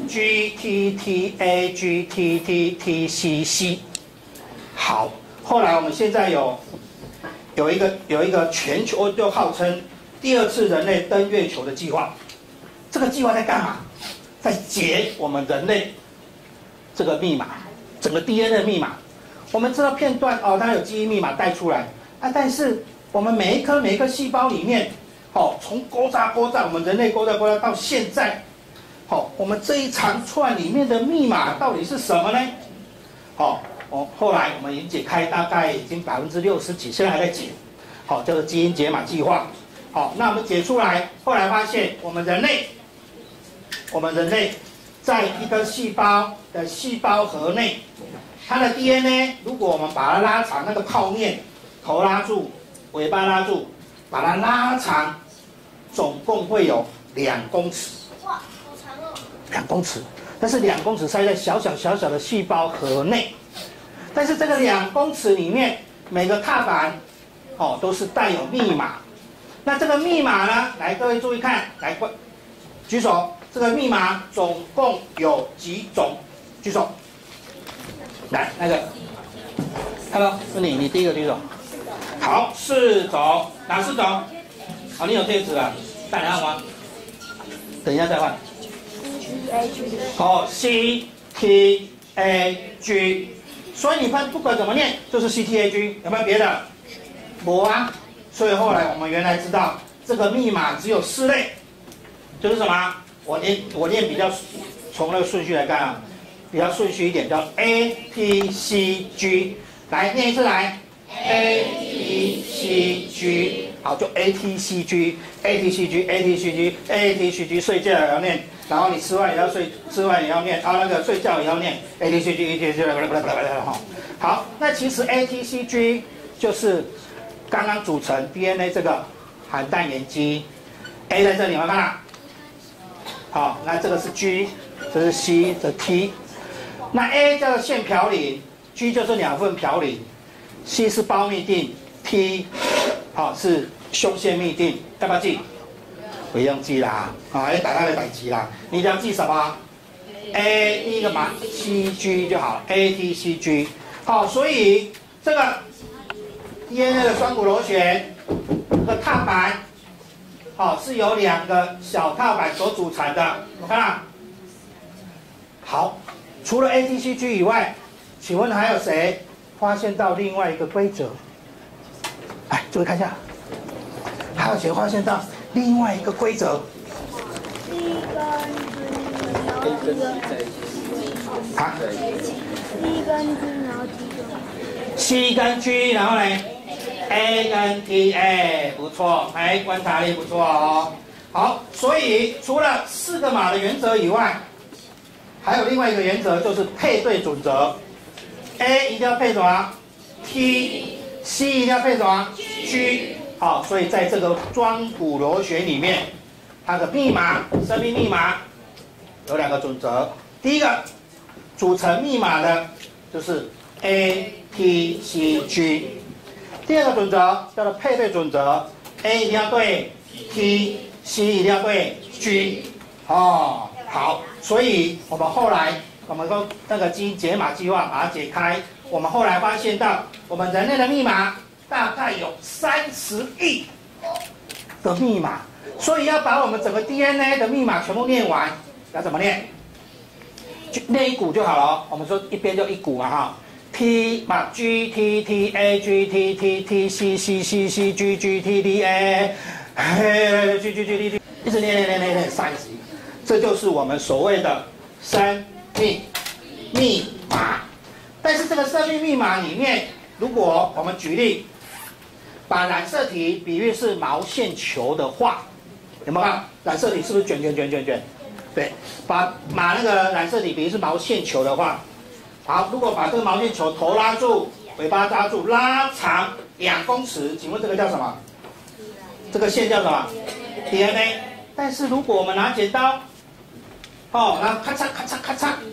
GTTAGTTTCC。好，后来我们现在有一个全球就号称第2次人类登月球的计划。这个计划在干嘛？在解我们人类这个密码，整个 DNA 密码。我们知道片段它有基因密码带出来但是我们每一颗细胞里面，从勾扎，我们人类勾扎到现在，我们这一长串里面的密码到底是什么呢？后来我们已经解开，大概已经60%几，现在还在解，叫做基因解码计划。那我们解出来，后来发现我们人类在一个细胞的细胞核内，它的 DNA 如果我们把它拉长，那个泡面头拉住，尾巴拉住，把它拉长，总共会有2公尺。哇，好长哦！2公尺，但是2公尺塞在小小的细胞核内。但是这个2公尺里面，每个踏板都是带有密码。那这个密码呢？来，各位注意看，来举手。这个密码总共有几种？举手。来，那个 ，Hello， 是你第一个举手。好，4种，哪4种？你有贴纸了，带来换吗？等一下再换。CTAG。所以你看，不管怎么念，就是 CTAG， 有没有别的？没啊。所以后来我们原来知道，这个密码只有4类，就是什么？我念比较从那个顺序来看比较顺序一点，叫 ATCG。来，念一次来 ，ATCG。好，就 ATCG。睡觉也要念，然后你吃饭也要睡，吃饭也要念，那个睡觉也要念 ATCG。好，那其实 ATCG 就是刚刚组成 DNA 这个含氮盐基 ，A 在这里，有没有看到？好，那这个是 G， 这是 C， 这是 T。那 A 叫做腺嘌呤 ，G 就是2份嘌呤 ，C 是胞嘧啶 ，T 是胸腺嘧啶，要不要记？不用记啦，要打它的等级啦。你只要记什么 ？A 第一个嘛 ，CG 就好 ，ATCG。好，所以这个 DNA 的双股螺旋，这个踏板。是由2个小踏板所组成的，我看到。好，除了 ATCG 以外，请问还有谁发现到另外一个规则？来，注意看一下，还有谁发现到另外一个规则？啊 ？C 跟 G， 然后呢？ A 跟 T， 不错，观察力不错哦。好，所以除了4个码的原则以外，还有另外一个原则就是配对准则。A 一定要配什么 ？T，C 一定要配什么 ？G。好，所以在这个双股螺旋里面，它的密码，生命密码有2个准则。第一个，组成密码的就是 ATCG。 第2个准则叫做配对准则 ，A 一定要对 T，C 一定要对 G。好，所以我们后来用那个基因解码计划把它解开，我们后来发现到我们人类的密码大概有30亿的密码，所以要把我们整个 DNA 的密码全部念完，要怎么念？ 练一股就好了哦。我们说一边就一股嘛哈。T 嘛 G T T A G T T T C C C C G G T T A G G G T T， 一直练30，这就是我们所谓的生命密码。但是这个生命密码里面，如果我们举例，把染色体比喻是毛线球的话，有没有看？染色体是不是卷？对，把那个染色体比喻是毛线球的话。好，如果把这个毛线球头拉住，尾巴抓住，拉长2公尺，请问这个叫什么？这个线叫什么 ？DNA。但是如果我们拿剪刀，然后咔嚓咔嚓咔嚓，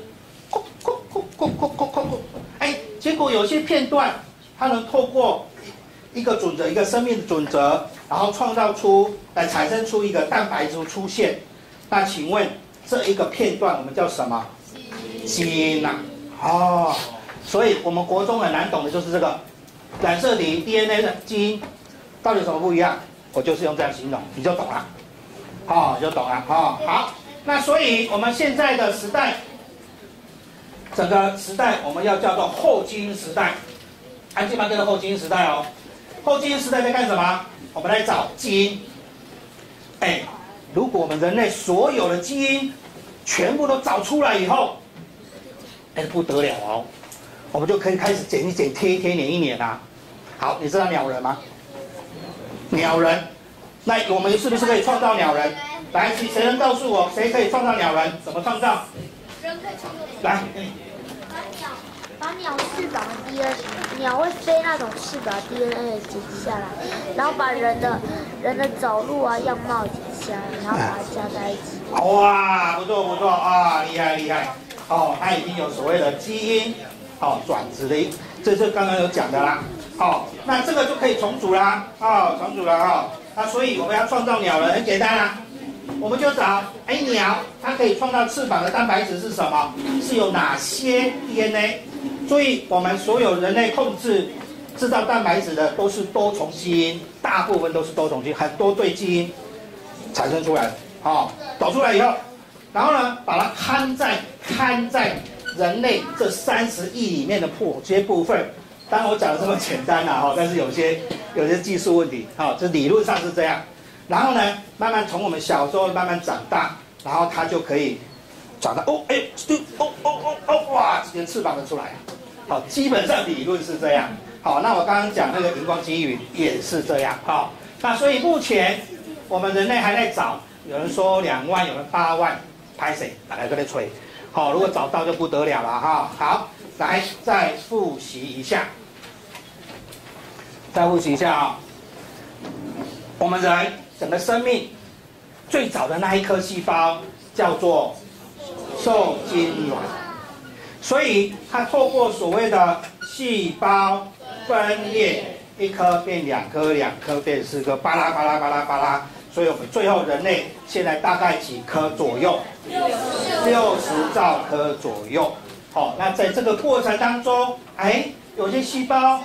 结果有些片段它能透过一个准则，一个生命的准则，然后产生出一个蛋白质出现。那请问这一个片段我们叫什么？基因呐。所以我们国中很难懂的就是这个染色体 DNA 的基因到底有什么不一样？我就是用这样形容，你就懂了，你就懂了，好，那所以我们现在的时代，整个时代我们要叫做后基因时代，安基玛叫做后基因时代哦。后基因时代在干什么？我们来找基因。如果我们人类所有的基因全部都找出来以后，不得了哦，我们就可以开始剪一剪、贴一贴、碾一碾啊。好，你知道鸟人吗？鸟人，那我们是不是可以创造鸟人？来，谁能告诉我，谁可以创造鸟人？怎么创造？ 人可以创造。 来， 把鸟翅膀的 DNA， 鸟会飞那种翅膀 DNA 剪下来，然后把人的走路啊样貌剪下来，然后把它加在一起。 哇，不错啊，厉害。它已经有所谓的基因转殖的，这是刚刚有讲的啦。那这个就可以重组啦，重组了那所以我们要创造鸟人很简单啊，我们就找鸟它可以创造翅膀的蛋白质是什么？是有哪些 DNA？ 所以我们所有人类控制制造蛋白质的都是多重基因，大部分都是多重基因，很多对基因产生出来的，导出来以后。然后呢，把它看在人类这30亿里面的些部分。当然我讲的这么简单啦，但是有些技术问题，这理论上是这样。然后呢，慢慢从我们小时候慢慢长大，然后它就可以长到哇，直接翅膀就出来了。基本上理论是这样。那我刚刚讲那个荧光基云也是这样。那所以目前我们人类还在找，有人说2万，有人8万。拍谁？来跟你吹。如果找到就不得了了好，来再复习一下。我们人整个生命最早的那一颗细胞叫做受精卵，所以它透过所谓的细胞分裂，一颗变2颗，2颗变4颗，巴拉。所以我们最后人类现在大概几颗左右？60兆颗左右。那在这个过程当中，有些细胞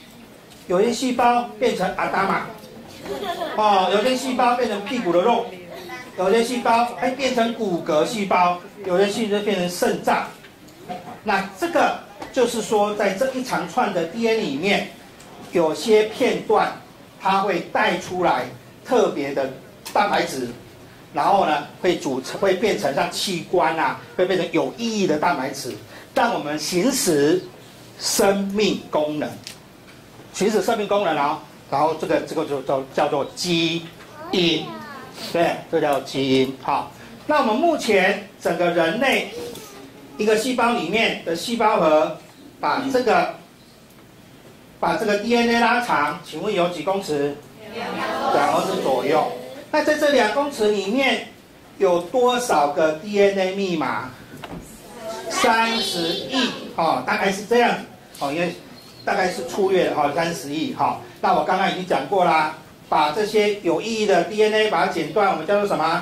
变成阿达玛，有些细胞变成屁股的肉，有些细胞变成骨骼细胞，有些细胞变成肾脏。那这个就是说，在这一长串的 DNA 里面，有些片段它会带出来特别的蛋白质，然后呢会变成像器官会变成有意义的蛋白质，让我们行使生命功能，然后这个就叫做基因，对，这叫基因。那我们目前整个人类一个细胞里面的细胞核，把这个 DNA 拉长，请问有几公尺？2公尺左右。那在这2公尺里面有多少个 DNA 密码？30亿，大概是这样，因为大概是粗略的30亿，那我刚刚已经讲过啦，把这些有意义的 DNA 把它剪断，我们叫做什么？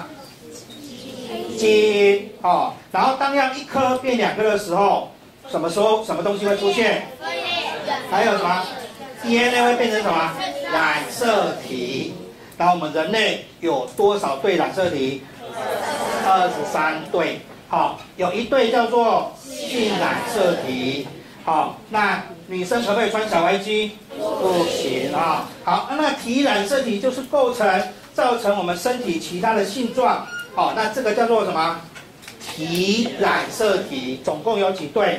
基因，然后当要1颗变2颗的时候，什么东西会出现？还有什么 ？DNA 会变成什么？染色体。然后我们人类有多少对染色体？23对。 好，有一对叫做性染色体。好，那女生可不可以穿小歪鸡？不行啊。好，那体染色体就是造成我们身体其他的性状。好，那这个叫做什么？体染色体，总共有几对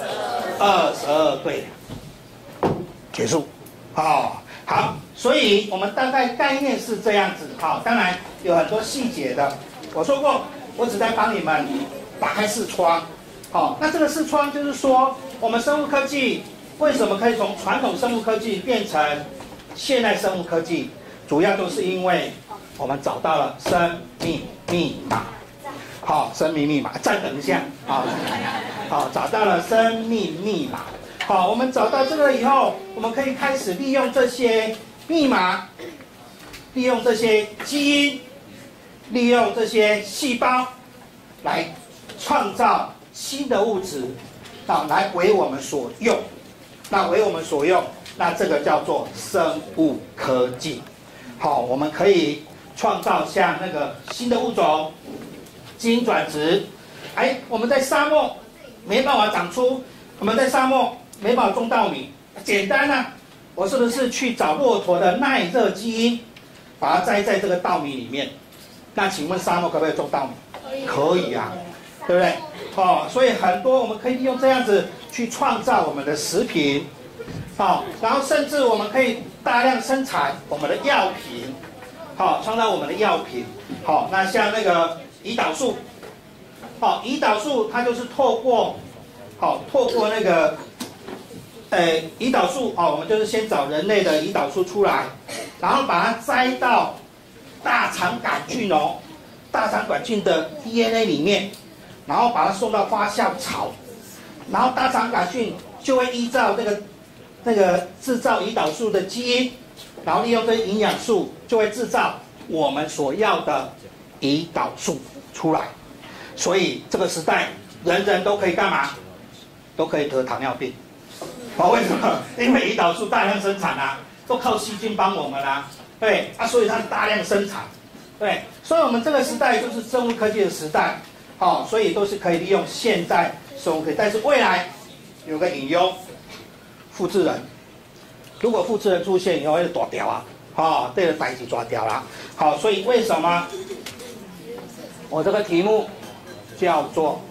？22对。结束。好，所以我们大概概念是这样子。好，当然有很多细节的。我说过，我只在帮你们打开视窗。好，那这个视窗就是说，我们生物科技为什么可以从传统生物科技变成现代生物科技？主要就是因为我们找到了生命密码。好，生命密码，暂等一下。好，找到了生命密码。好，我们找到这个以后，我们可以开始利用这些密码，利用这些基因，利用这些细胞来创造新的物质，来为我们所用。那为我们所用，那这个叫做生物科技。好，我们可以创造像那个新的物种，基因转殖。我们在沙漠没办法长出，我们在沙漠没办法种稻米，简单啊，我是不是去找骆驼的耐热基因，把它栽在这个稻米里面？那请问沙漠可不可以种稻米？可以啊，对不对？所以很多我们可以利用这样子去创造我们的食品，然后甚至我们可以大量生产我们的药品，创造我们的药品。那像那个胰岛素，胰岛素它就是透过那个胰岛素，我们就是先找人类的胰岛素出来，然后把它摘到大肠杆菌的 DNA 里面，然后把它送到发酵槽，然后大肠杆菌就会依照那个制造胰岛素的基因，然后利用这些营养素，就会制造我们所要的胰岛素出来。所以这个时代，人人都可以干嘛？都可以得糖尿病。为什么？因为胰岛素大量生产啊，都靠细菌帮我们啊，对啊，所以它大量生产，对，所以我们这个时代就是生物科技的时代，所以都是可以利用现代生物科技。但是未来有个隐忧，复制人，如果复制人出现以后会大条啊，对了，代志大条啦。好，所以为什么我这个题目叫做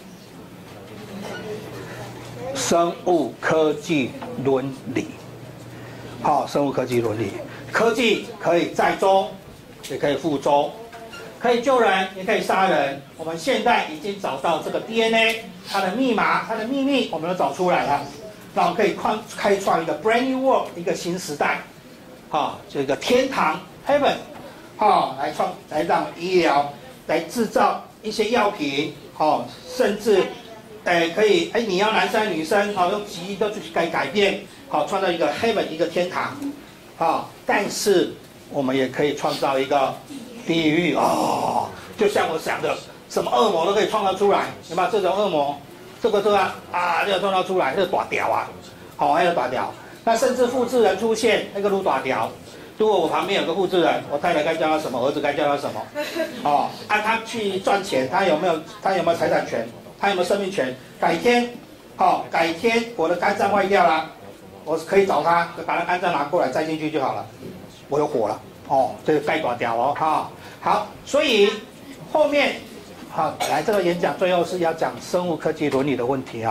生物科技伦理？生物科技伦理，科技可以载舟，也可以覆舟，可以救人，也可以杀人。我们现在已经找到这个 DNA， 它的密码、它的秘密，我们都找出来了。那我们可以开创一个 brand new world， 一个新时代，这个天堂 heaven， 来让医疗来制造一些药品，甚至可以你要男生女生，用基因都去改变，创造一个 heaven， 一个天堂，但是我们也可以创造一个地狱就像我想的，什么恶魔都可以创造出来，有没有这种恶魔？这个就创造出来，这个大条啊，那个大条。那甚至复制人出现，那个撸大条。如果我旁边有个复制人，我太太该叫他什么，儿子该叫他什么？他去赚钱，他有没有财产权？他有没有生命权？改天我的肝脏坏掉了，我可以找他，把他肝脏拿过来摘进去就好了，我有火了这个该大条好，所以后面来这个演讲最后是要讲生物科技伦理的问题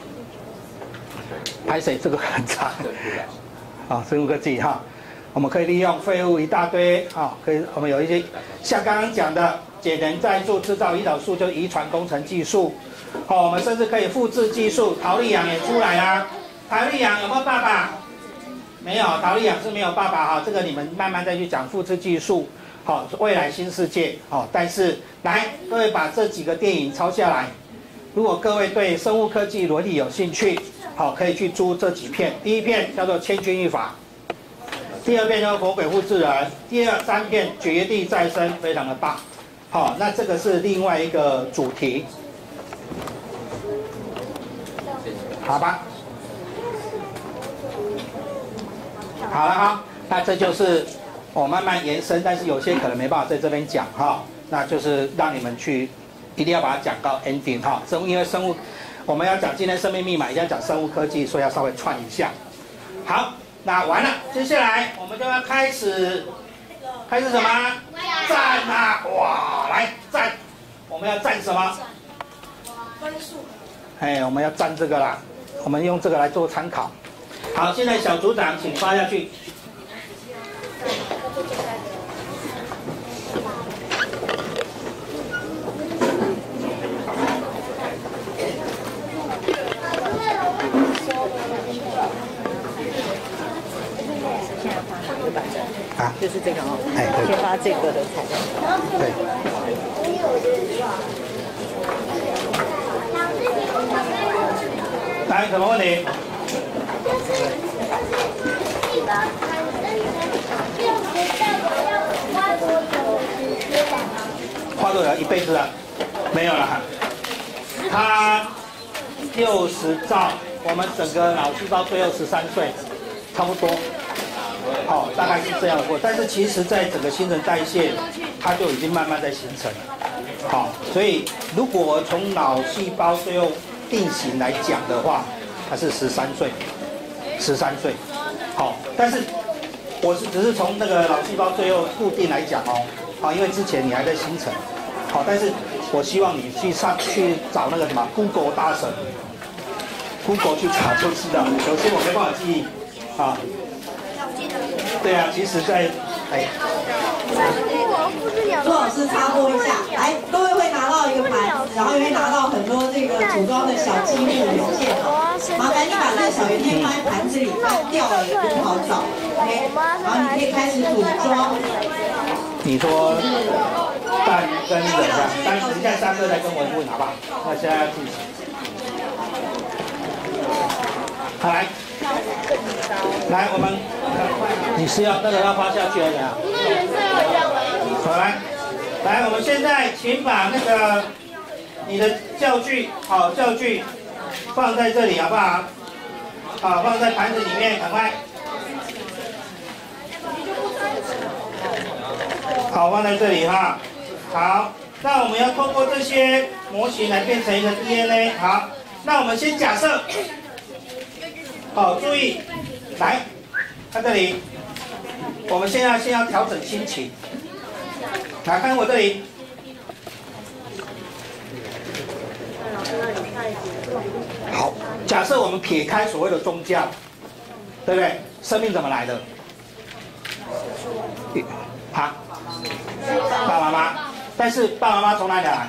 拍谁这个很长生物科技我们可以利用废物一大堆我们有一些像刚刚讲的解能载塑制造胰岛素，就是遗传工程技术我们甚至可以复制技术，陶丽养也出来啦。陶丽养有没有爸爸？没有，陶丽养是没有爸爸这个你们慢慢再去讲复制技术未来新世界但是来各位把这几个电影抄下来，如果各位对生物科技伦理有兴趣可以去租这几片。第一片叫做《千钧一发》，第二片叫做《魔鬼复制人》，第三片《绝地再生》，非常的棒那这个是另外一个主题，好吧？好了那这就是我慢慢延伸，但是有些可能没办法在这边讲那就是让你们去一定要把它讲到 ending 哈。因为生物我们要讲今天生命密码，一定要讲生物科技，所以要稍微串一下。好，那完了，接下来我们就要开始什么？站啊！哇，来站，我们要站什么？ 分数。 哎，我们要站这个啦，我们用这个来做参考。好，现在小组长请发下去。啊， 就是这个哦， 哎，对， 先发这个的材料。 对。来，什么问题？花多久？一辈子啊？没有了，它60兆，我们整个脑细胞最后13岁，差不多。好，大概是这样的过，但是其实在整个新陈代谢，它就已经慢慢在形成了。好，所以如果从脑细胞最后定型来讲的话，它是13岁，13岁。好，但是我只是从那个脑细胞最后固定来讲哦，好，因为之前你还在形成，好，但是我希望你去找那个什么 Google 大神 ，Google 去查就知道。有些我没办法记忆，啊。对啊，其实在哎， 朱老师插播一下，来，各位会拿到一个盘子，然后也会拿到很多这个组装的小积木元件哦。麻烦你把这个小元件放在盘子里，它掉了也不好找 ，OK？ 然后你可以开始组装。 你说蛋跟人家，等一下三个再跟我问好不好？那现在要进行。好来。来，我们你是要那个要发下去还是怎样？好来，我们现在请把那个你的教具，好教具放在这里好不好？好，放在盘子里面，赶快。好，放在这里哈。好，那我们要通过这些模型来变成一个 DNA。好，那我们先假设。好，注意，来，看这里，我们先要调整心情，来看我这里，好，假设我们撇开所谓的宗教，对不对？生命怎么来的？好，爸爸妈妈，但是爸爸妈妈从哪里来？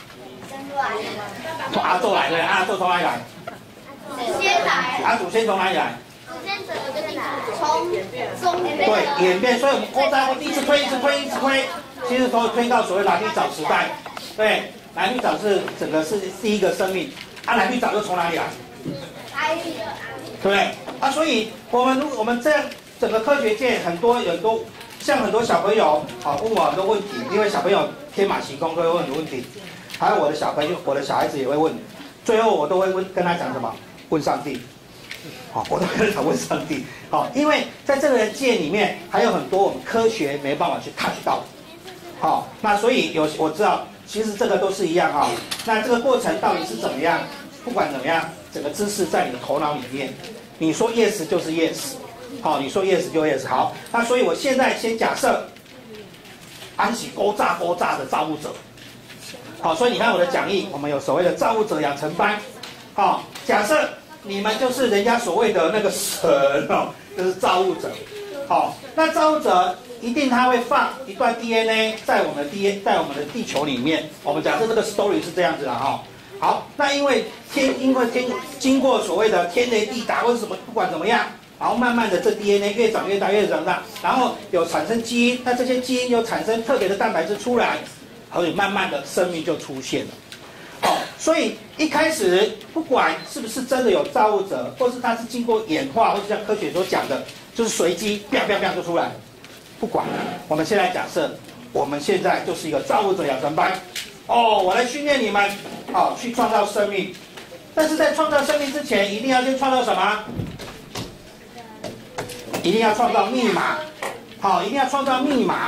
从阿宙来的，阿宙从哪里来？ 祖先来， 祖先从哪里来？ 祖先从中对，演变，所以我们欧扎会一直推，其实都推到所谓蓝绿藻时代。对，蓝绿藻是整个是第一个生命，蓝绿藻又从哪里来？对不对？所以我们这样整个科学界很多像很多小朋友问我很多问题，因为小朋友天马行空都会问很多问题，还有我的小孩子也会问，最后我都会跟他讲什么？问上帝，好，我都跟他问上帝，好，因为在这个界里面还有很多我们科学没办法去touch到，好，那所以我知道，其实这个都是一样哈，那这个过程到底是怎么样？不管怎么样，整个知识在你的头脑里面，你说 yes 就是 yes， 好，你说 yes 就 yes， 好，那所以我现在先假设，安喜勾炸的造物者，好，所以你看我的讲义，我们有所谓的造物者养成班，好，假设。你们就是人家所谓的那个神哦，就是造物者。好，那造物者一定他会放一段 DNA 在我们的地球里面。我们假设这个 story 是这样子的哈。好，那因为经过所谓的天雷地打或者什么，不管怎么样，然后慢慢的这 DNA 越长越大，然后有产生基因，那这些基因有产生特别的蛋白质出来，所以慢慢的生命就出现了。好，所以一开始不管是不是真的有造物者，或是它是经过演化，或者像科学所讲的，就是随机，biang 就出来了。不管，我们现在假设，我们现在就是一个造物者养成班，我来训练你们，去创造生命。但是在创造生命之前，一定要先创造什么？一定要创造密码，好，一定要创造密码。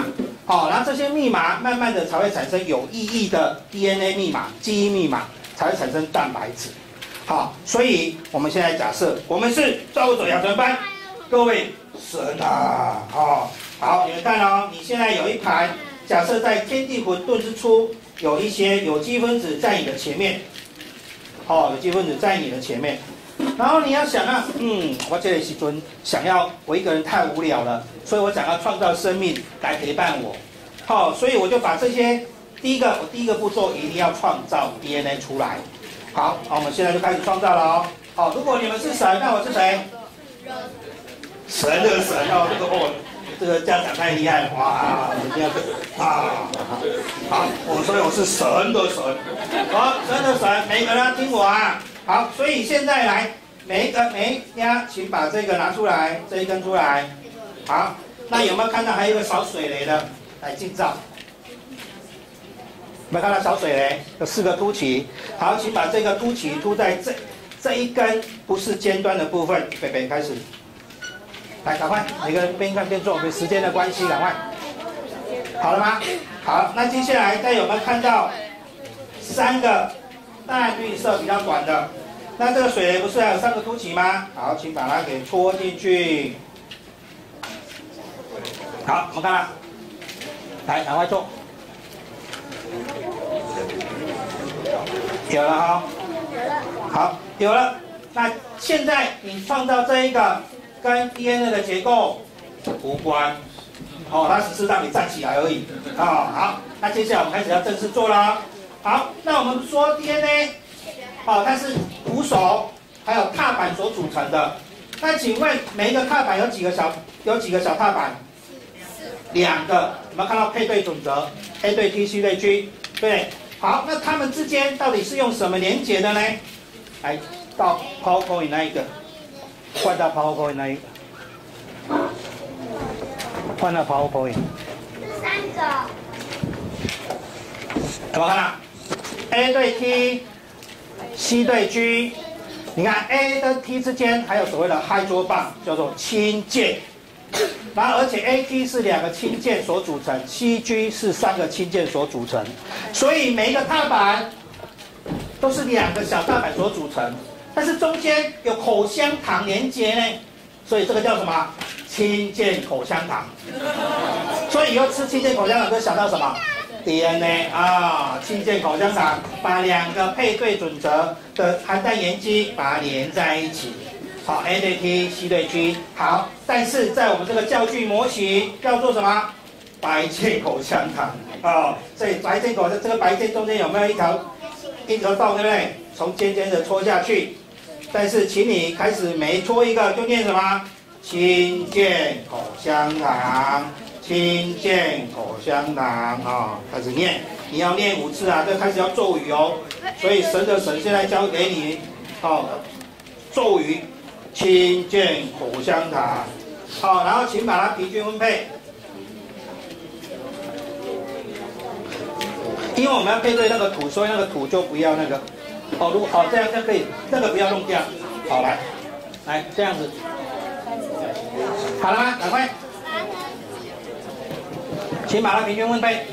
好，然后这些密码慢慢的才会产生有意义的 DNA 密码、基因密码，才会产生蛋白质。好，所以我们现在假设我们是造物者养成班，各位神啊，好，你们看哦，你现在有一盘，假设在天地混沌之初，有一些有机分子在你的前面，有机分子在你的前面。然后你要想啊，我这个时阵想要我一个人太无聊了，所以我想要创造生命来陪伴我，所以我就把这些我第一个步骤一定要创造 DNA 出来。好，我们现在就开始创造了哦。好，如果你们是神，那我是谁？神的神哦，这个家长太厉害了，哇，一定要好，所以我是神的神，好，神的神，每个人要听我啊。好，所以现在来，每一家请把这个拿出来，这一根出来。好，那有没有看到还有一个小水雷的来进照？有没有看到小水雷？有4个凸起。好，请把这个凸起凸在这一根不是尖端的部分，北北开始。来，赶快，每个人边看边做，因为时间的关系，赶快。好了吗？好，那接下来再有没有看到3个淡绿色比较短的？那这个水雷不是还有3个凸起吗？好，请把它给戳进去。好，我们看了，来，赶快做。有了哈，好，有了。那现在你创造这一个跟 DNA 的结构无关，它只是让你站起来而已。好，那接下来我们开始要正式做了。好，那我们说 DNA， 它是鼓手还有踏板所组成的。那请问每一个踏板有几个小踏板？2个。有没有看到配对准则 ？A 对 T， C 对 G， 对。好，那它们之间到底是用什么连结的呢？来到 PowerPoint 那一个，换到 PowerPoint 那一个，换到 PowerPoint。3 个。 有没有看到 ？A 对 T，C 对 G。你看 A 跟 T 之间还有所谓的嗨桌棒，叫做氢键。然后，而且 AT 是2个氢键所组成 ，CG 是3个氢键所组成，所以每一个踏板都是2个小踏板所组成，但是中间有口香糖连接呢，所以这个叫什么？氢键口香糖。所以以后吃氢键口香糖都想到什么 ？DNA 氢键口香糖，把2个配对准则的含氮盐基把它连在一起。好 ，A 对 T，C 对 G， 好，但是在我们这个教具模型要做什么？白键口香糖所以白键口这个白键中间有没有一条洞，对不对？从尖尖的戳下去，但是请你开始每戳一个就念什么？氢键口香糖，氢键口香糖开始念，你要念5次啊，这开始要咒语哦。所以神的神现在教给你咒语。氢键口香糖，好，然后请把它平均分配，因为我们要配对那个土，所以那个土就不要那个，这样可以，那个不要弄掉，好，来这样子，好了吗？赶快，请把它平均分配，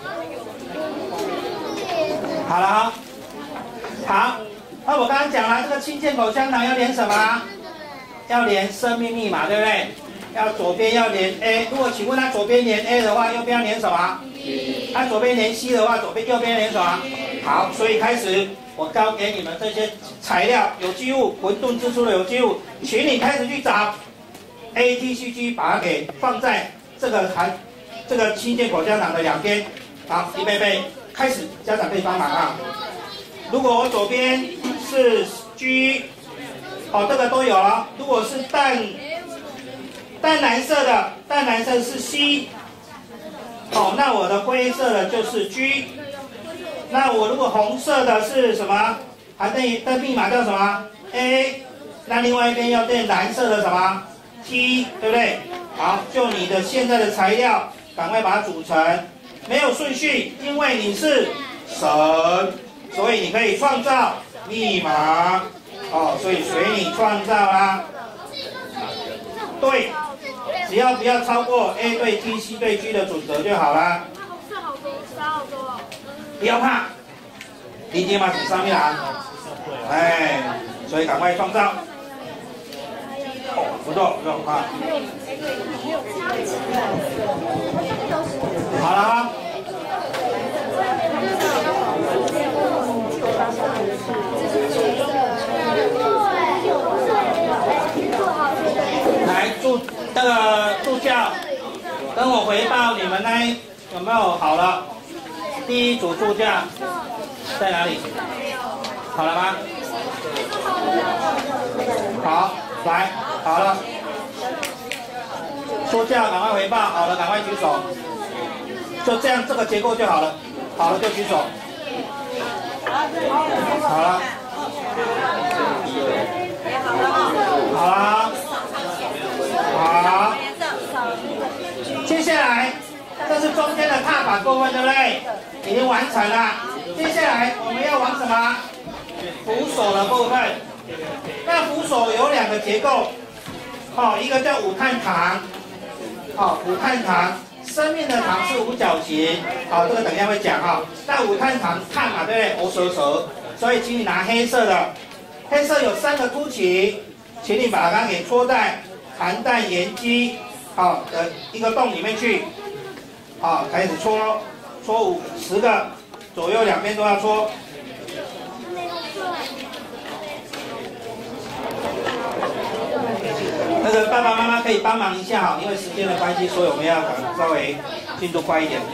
好了好，那我刚刚讲了，这个氢键口香糖要连什么？要连生命密码，对不对？要左边要连 A， 如果请问他左边连 A 的话，右边要连什么？他左边连 C 的话，右边连什么？好，所以开始我教给你们这些材料，有机物，混沌之初的有机物，请你开始去找 ATCG， 把它给放在这个氢键口香糖的2边。好，预备，开始，家长可以帮忙啊。如果我左边是 G。这个都有了。如果是淡蓝色的，淡蓝色是 C， 那我的灰色的就是 G。那我如果红色的是什么？含氮密码叫什么 ？A。那另外一边要变蓝色的什么 ？T， 对不对？好，就你的现在的材料，赶快把它组成，没有顺序，因为你是神，所以你可以创造密码。所以随你创造啦。对， 只要不要超过 A 对 T、C 对 G 的准则就好了。 这好多，差好多哦。 不要怕，理解吗？请上面来。哎，所以赶快创造。不错不错啊。好了啊。来助教，跟我回报你们那有没有好了？第一组助教在哪里？好了吗？好，来，好了。助教赶快回报，好了赶快举手。就这样，这个结构就好了。好了就举手。好了。好了。好。接下来，这是中间的踏板部分，对不对？已经完成了。接下来我们要往什么？扶手的部分。那扶手有两个结构，一个叫五碳糖，五碳糖。生命的糖是五角形，这个等一下会讲哈。那五碳糖碳嘛，对不对？O蛇，所以请你拿黑色的，黑色有3个凸起，请你把它给戳在含氮盐基的一个洞里面去，开始戳10个，左右两边都要戳。那个爸爸妈妈可以帮忙一下哈，因为时间的关系，所以我们要稍微进度快一点。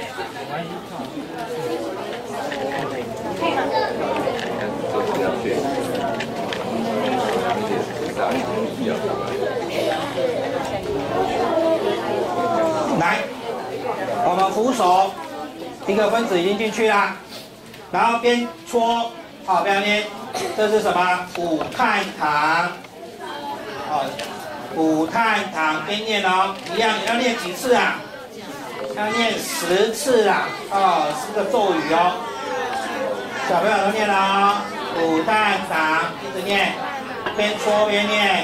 来，我们扶手一个分子已经进去啦，然后边搓，不要捏，这是什么？五碳糖，五碳糖边念哦，一样，你要念几次啊？要念10次啦，10个咒语哦。小朋友都念了哦，五碳糖，一直念，边搓边念。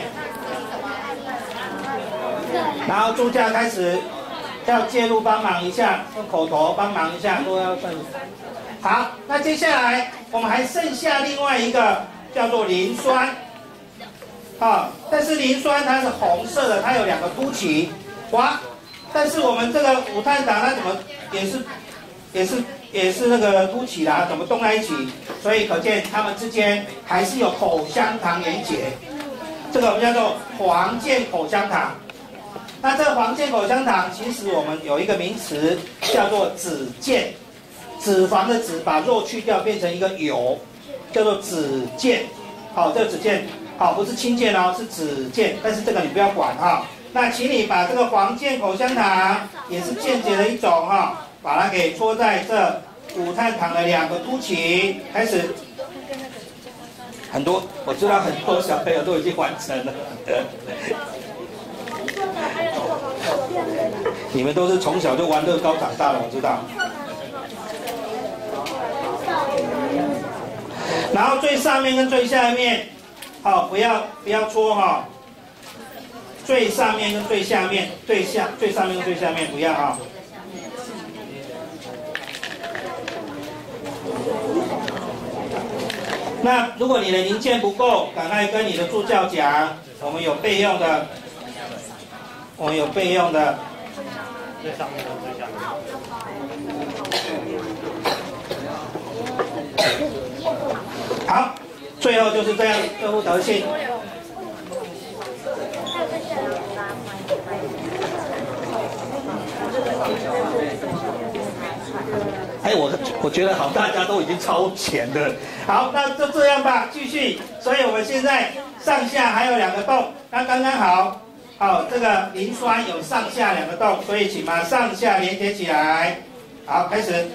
然后助教开始要介入帮忙一下，用口头帮忙一下，都要算。好，那接下来我们还剩下另外一个叫做磷酸。但是磷酸它是红色的，它有2个凸起，哇！但是我们这个五碳糖它怎么也是那个凸起啦，怎么动在一起？所以可见它们之间还是有口香糖连结，这个我们叫做黄键口香糖。那这个黄键口香糖其实我们有一个名词叫做脂键，脂肪的脂把肉去掉变成一个油，叫做脂键。这个脂键。不是氢键哦，是脂键，但是这个你不要管哈。那请你把这个黄键口香糖，也是键结的一种把它给戳在这五碳糖的2个凸起，开始。很多我知道很多小朋友都已经完成了，你们都是从小就玩乐高长大的，我知道。然后最上面跟最下面。不要戳最上面跟最下面，最上面跟最下面不要那如果你的零件不够，赶快跟你的助教讲，我们有备用的， 最上面跟最下面。 好。最后就是这样，这副德性。我觉得好，大家都已经超前了。好，那就这样吧，继续。所以我们现在上下还有2个洞，那刚刚好。这个磷酸有上下2个洞，所以请把上下连接起来。好，开始。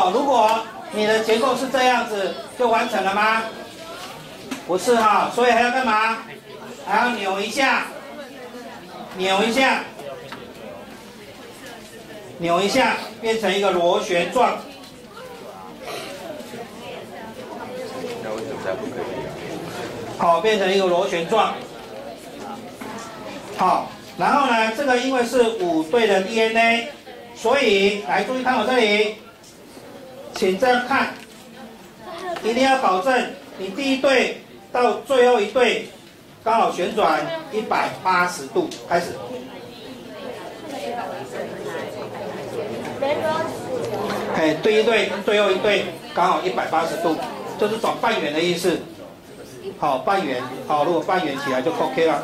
好，如果你的结构是这样子，就完成了吗？不是哈，所以还要干嘛？还要扭一下，扭一下，扭一下，变成一个螺旋状。好，变成一个螺旋状。好，然后呢，这个因为是5对的 DNA， 所以来注意看我这里，请这样看，一定要保证你第一对到最后一对刚好旋转180度，开始。哎，第一对最后一对刚好180度，就是转半圆的意思。好，半圆，好，如果半圆起来就 OK 了。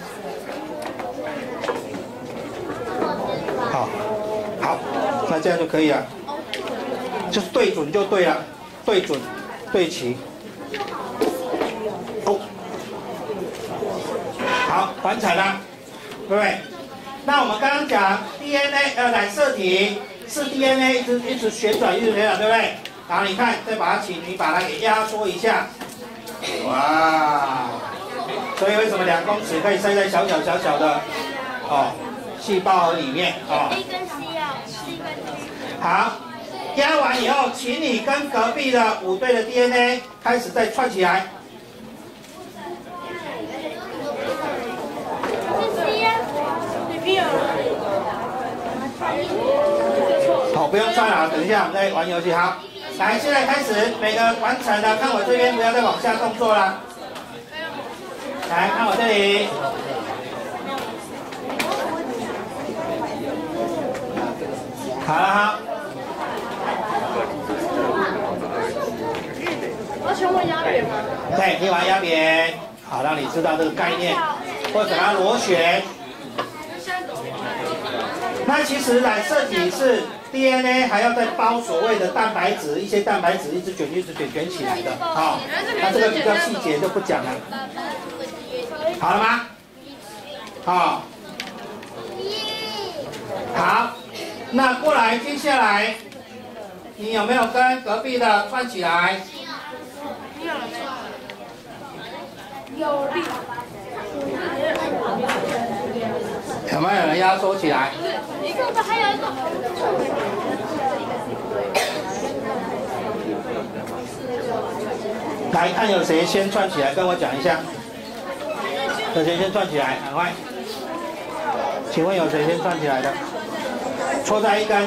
好，好，那这样就可以了，就是对准就对了，对准，对齐。哦，好，完成了，对不对？那我们刚刚讲 DNA 染色体是 DNA 一直旋转，对不对？然后你看，再把它你把它给压缩一下。哇！所以为什么2公尺可以塞在小小的细胞核里面 A 跟 C 啊，C 跟 D。 好，压完以后，请你跟隔壁的5对的 DNA 开始再串起来。好，不用串了，等一下我们再玩游戏。好。来，现在开始，每个完成的，看我这边，不要再往下动作了。来看我这里。好了哈。 我全部压扁吗？ 对，你把它压扁，好，让你知道这个概念，或者它螺旋。那其实染色体是 DNA 还要再包所谓的蛋白质，一些蛋白质一直卷起来的，好，那这个比较细节就不讲了。好了吗？好，好，那过来，接下来你有没有跟隔壁的串起来？ 有力。 有没有人压缩起来？ 这个还有一个红色。 来看有谁先串起来，跟我讲一下。有谁先串起来？赶快。请问有谁先串起来的？戳在一根。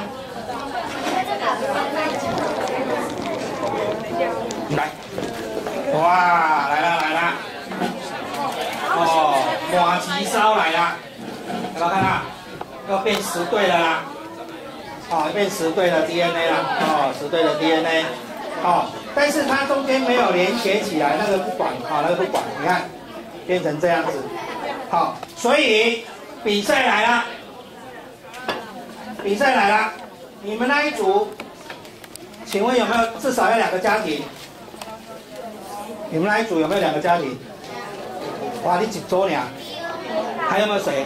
来。哇，来啦！哦，马蹄烧来啦！有没有看到？要变10对了啦！哦，变10对的 DNA 啦！哦，10对的 DNA。哦，但是它中间没有连接起来，那个不管，好，那个不管，你看，变成这样子。好，所以比赛来了，你们那一组，请问有没有至少要2个家庭？你们那一组有没有2个家庭？哇，你1组呢？还有没有谁？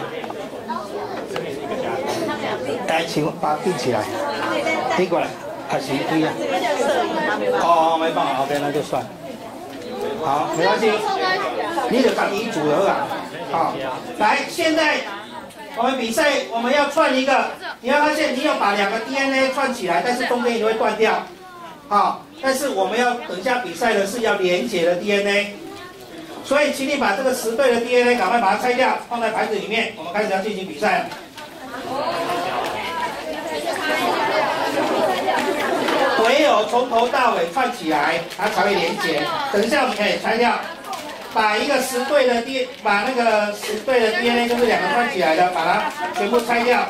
来，请把它并起来，并过来，还是对呀？哦，没办法 ，OK， 那就算。好，没关系，你就自己组合啊。好，来，现在我们比赛，我们要串一个，你会发现你有把2个 DNA 串起来，但是中间就会断掉。好，但是我们要等一下比赛的是要连结的 DNA。所以，请你把这个10对的 DNA 赶快把它拆掉，放在牌子里面。我们开始要进行比赛了。唯有从头到尾串起来，它才会连结。等一下我们可以拆掉，把一个10对的 把那个10对的 DNA 就是2个串起来的，把它全部拆掉。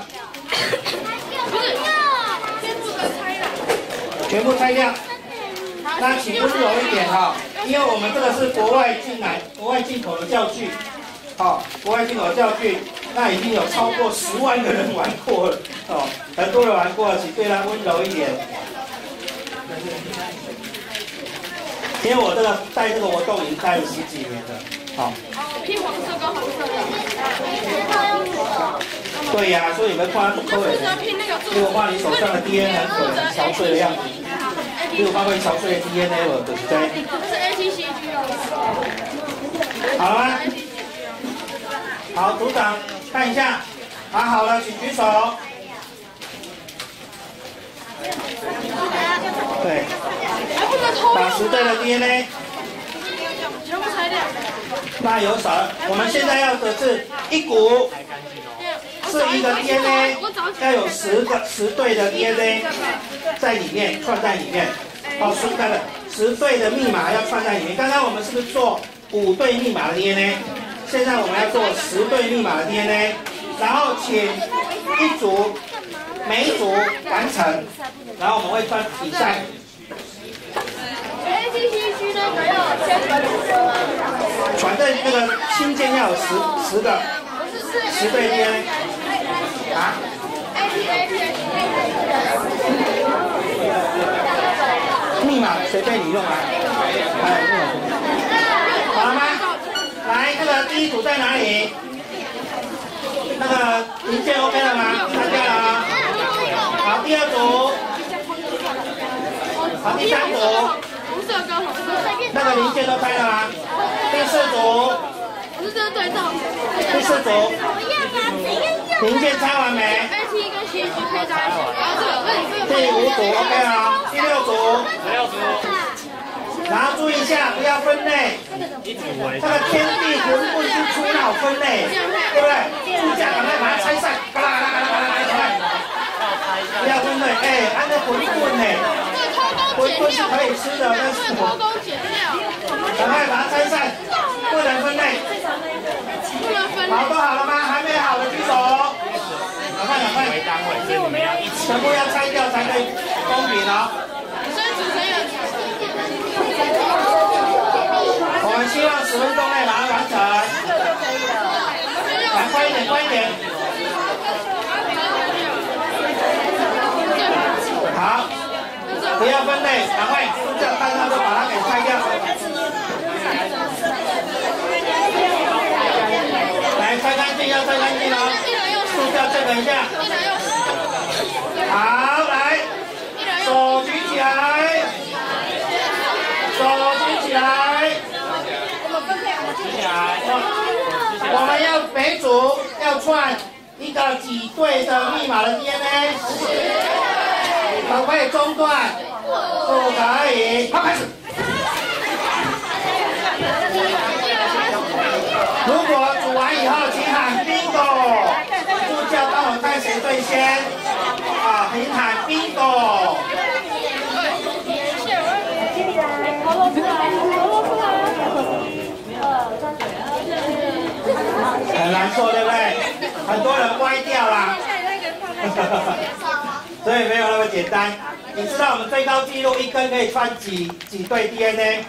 全部拆掉。那请温柔一点哈。因为我们这个是国外进口的教具，好，国外进口的教具，那已经有超过10万个人玩过了，哦，很多人玩过了，请对它温柔一点。因为我这个带这个活动已经带了10几年了，好。 拼黄色跟红色的。 对呀，所以你们画不可以，如果画你手上的 DNA 很可能憔悴的样子。 有包括小碎的 DNA 了，对不对？ 是 ATCG 哦。 好了吗？好，组长看一下，拿好了，请举手。对，把10对的 DNA。 全部拆掉。 那有少了，我们现在要的是一股是一个 DNA， 要有10对的 DNA 在里面串在里面。好，10对的密码要串在里面。刚刚我们是不是做5对密码的 DNA？ 现在我们要做10对密码的 DNA， 然后请一组每一组完成，然后我们会算比赛。 ATCG 那个要先本组合吗？ 反正那个新建要有10个10对 DNA 啊。密码随便你用来，好了吗？来，那个第一组在哪里？那个零件 OK 了吗？拆掉了啊。好，第二组。好，第3组。 红色跟红色。 那个零件都拆了吗？第4组。 我是这个对照。 第4组。零件拆完没 ？AT 跟 CG 配在一起，然后第5组 OK 啊。第6组。然后注意一下，不要分类。这个天地魂不是出脑分类，对不对？注架赶快把它拆散，嘎啦嘎啦嘎啦嘎啦嘎啦，不要分类。哎，按照魂棍呢，魂棍是可以吃的，但是偷工减料， 赶快把它拆散，不能分类。 不能分类。 好，都好了吗？还没好的举手。赶快赶快，全部要拆掉才可以公平哦。 所以组成有。 我们希望10分钟内把它完成。来，快一点，快一点。好，不要分类，赶快塑胶看到就把它给拆掉。来，拆干净，要拆干净哦。塑胶这个一下。好，来，手举起来，手举起来。我们要每组要串一个几对的密码的 DNA， 可不可以中断？不可以。好，开始。如果煮完以后，请喊 bingo。助教帮我看谁最先。啊，请喊 bingo。很难做，对不对？很多人歪掉啦，所以没有那么简单。你知道我们最高纪录一根可以串几对 DNA？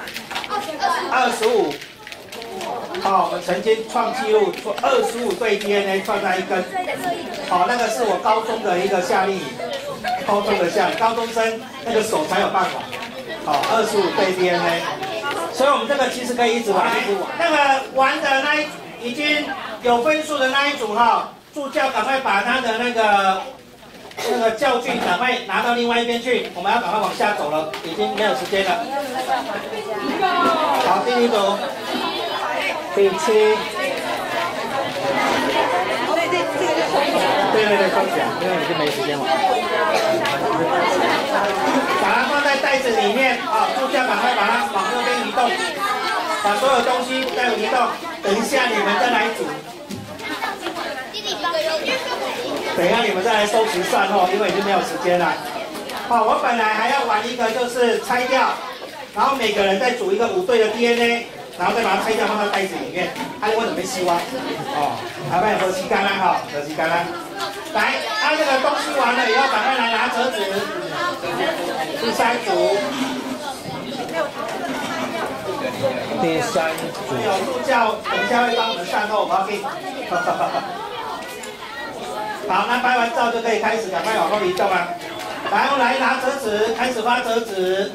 25。好，我们曾经创纪录25对 DNA 串在一根。好，那个是我高中的一个夏令营，高中的夏令，高中生那个手才有办法。好，25对 DNA。所以我们这个其实可以一直玩，一直玩。那个玩的那已经有分数的那一组哈，助教赶快把他的那个教具赶快拿到另外一边去，我们要赶快往下走了，已经没有时间了。好，第1组，第7。对，放起来，因为已经没时间了。把它放在袋子里面啊，助教赶快把它往那边移动，把所有东西再移动。等一下你们再来煮。等一下你们再来收拾善后，因为已经没有时间了。好，我本来还要玩一个，就是拆掉，然后每个人再组一个5对的 DNA， 然后再把它拆掉放到袋子里面。还有为什么希望？哦，还没有喝吸干啦哈，喝吸干啦。来，这个东西完了以后，赶快来拿折纸。第3组。第3组。有助教，等一下会帮我们善后，不要紧。好，那拍完照就可以开始赶快往后移动了。然后来拿折纸，开始发折纸。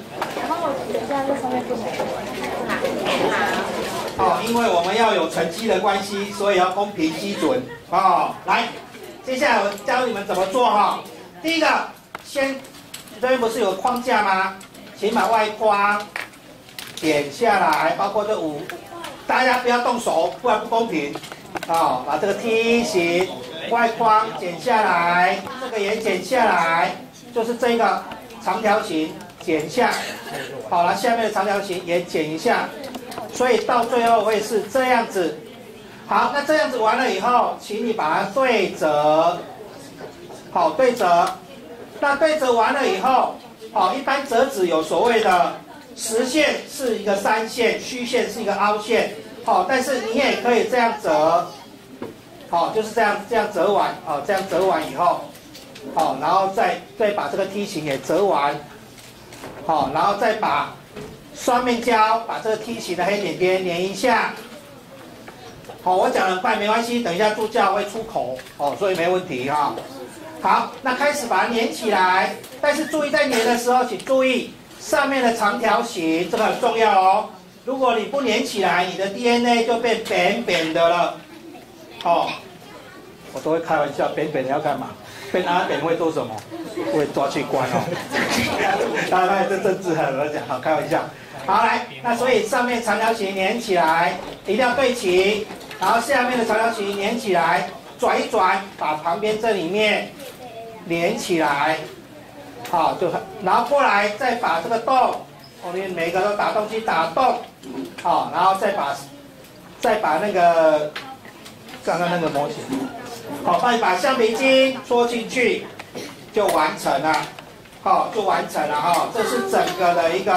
哦，因为我们要有成绩的关系，所以要公平基准。哦，来，接下来我教你们怎么做哈。第一个，先这边不是有个框架吗？请把外框点下来，包括这5，大家不要动手，不然不公平。啊，把这个梯形外框剪下来，这个也剪下来，就是这个长条形剪下。好了，下面的长条形也剪一下，所以到最后会是这样子。好，那这样子完了以后，请你把它对折。好，对折。那对折完了以后，好，一般折纸有所谓的实线是一个3线，虚线是一个凹线。好，但是你也可以这样折。好，就是这样折完。好，这样折完以后，好，然后再把这个梯形也折完。好，然后再把双面胶把这个梯形的黑点点粘一下。好，我讲得快没关系，等一下助教会出口哦，所以没问题哈。好，那开始把它粘起来，但是注意在粘的时候，请注意上面的长条形，这个很重要哦。如果你不粘起来，你的 DNA 就变扁扁的了。哦，我都会开玩笑，扁扁的要干嘛？变阿扁会做什么？会抓去关哦。当然这政治很我讲，好开玩笑。好来，那所以上面长条形粘起来，一定要对齐，然后下面的长条形粘起来，转一转，把旁边这里面连起来。好，然后过来再把这个洞，后面每个都打洞去打洞。好，然后再把那个刚刚那个模型，好，把橡皮筋戳进去，就完成了。好，就完成了哈。这是整个的一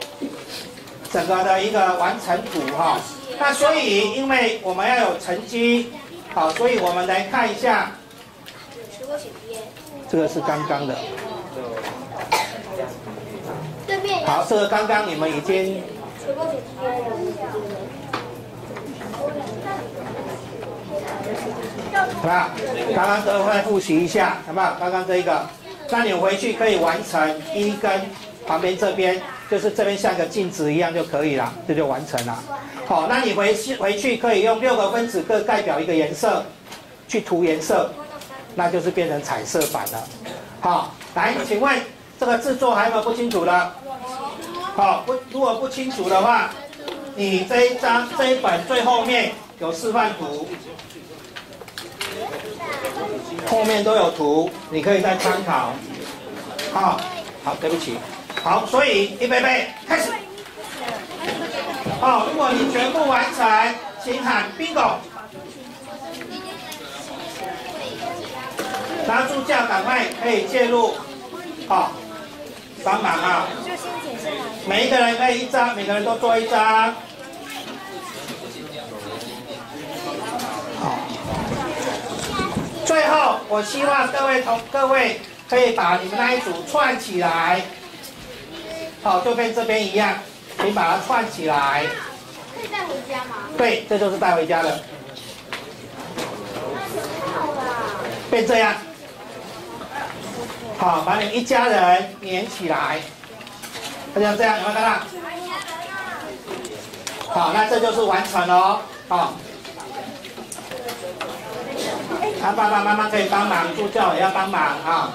个完成图哈。那所以，因为我们要有成绩，好，所以我们来看一下。这个是刚刚的。好，这个刚刚你们已经。好不好？刚刚都会复习一下，好不好？刚刚这一个，那你回去可以完成一跟旁边这边，就是这边像个镜子一样就可以了，这就完成了。好，那你回去可以用6个分子各代表一个颜色去涂颜色，那就是变成彩色版了。好，来，请问这个制作还有没有不清楚的？好，如果不清楚的话，你这一本最后面有示范图。后面都有图，你可以再参考。好，对不起。好，所以预备开始。好，如果你全部完成，请喊 bingo。然后助教赶快可以介入，好，帮忙啊。每一个人可以1张，每个人都做1张。最后，我希望各位可以把你们那一组串起来，好，就跟这边一样，请把它串起来。 可以带回家吗？ 对，这就是带回家的。变这样，好，把你们一家人连起来，就像这样，有没有看到？好，那这就是完成了哦，好。爸爸妈妈可以帮忙，助教也要帮忙啊。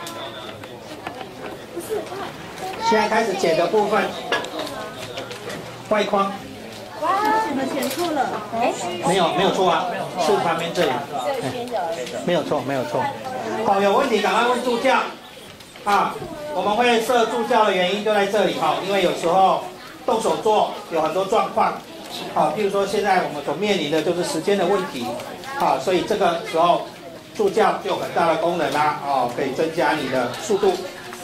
现在开始剪的部分，外框。 哇，你们剪错了。 没有错啊，是旁边这里。没有错。好，有问题赶快问助教啊。我们会设助教的原因就在这里哈，因为有时候动手做有很多状况。好，譬如说现在我们所面临的就是时间的问题。好，所以这个时候助教就有很大的功能啦，哦，可以增加你的速度。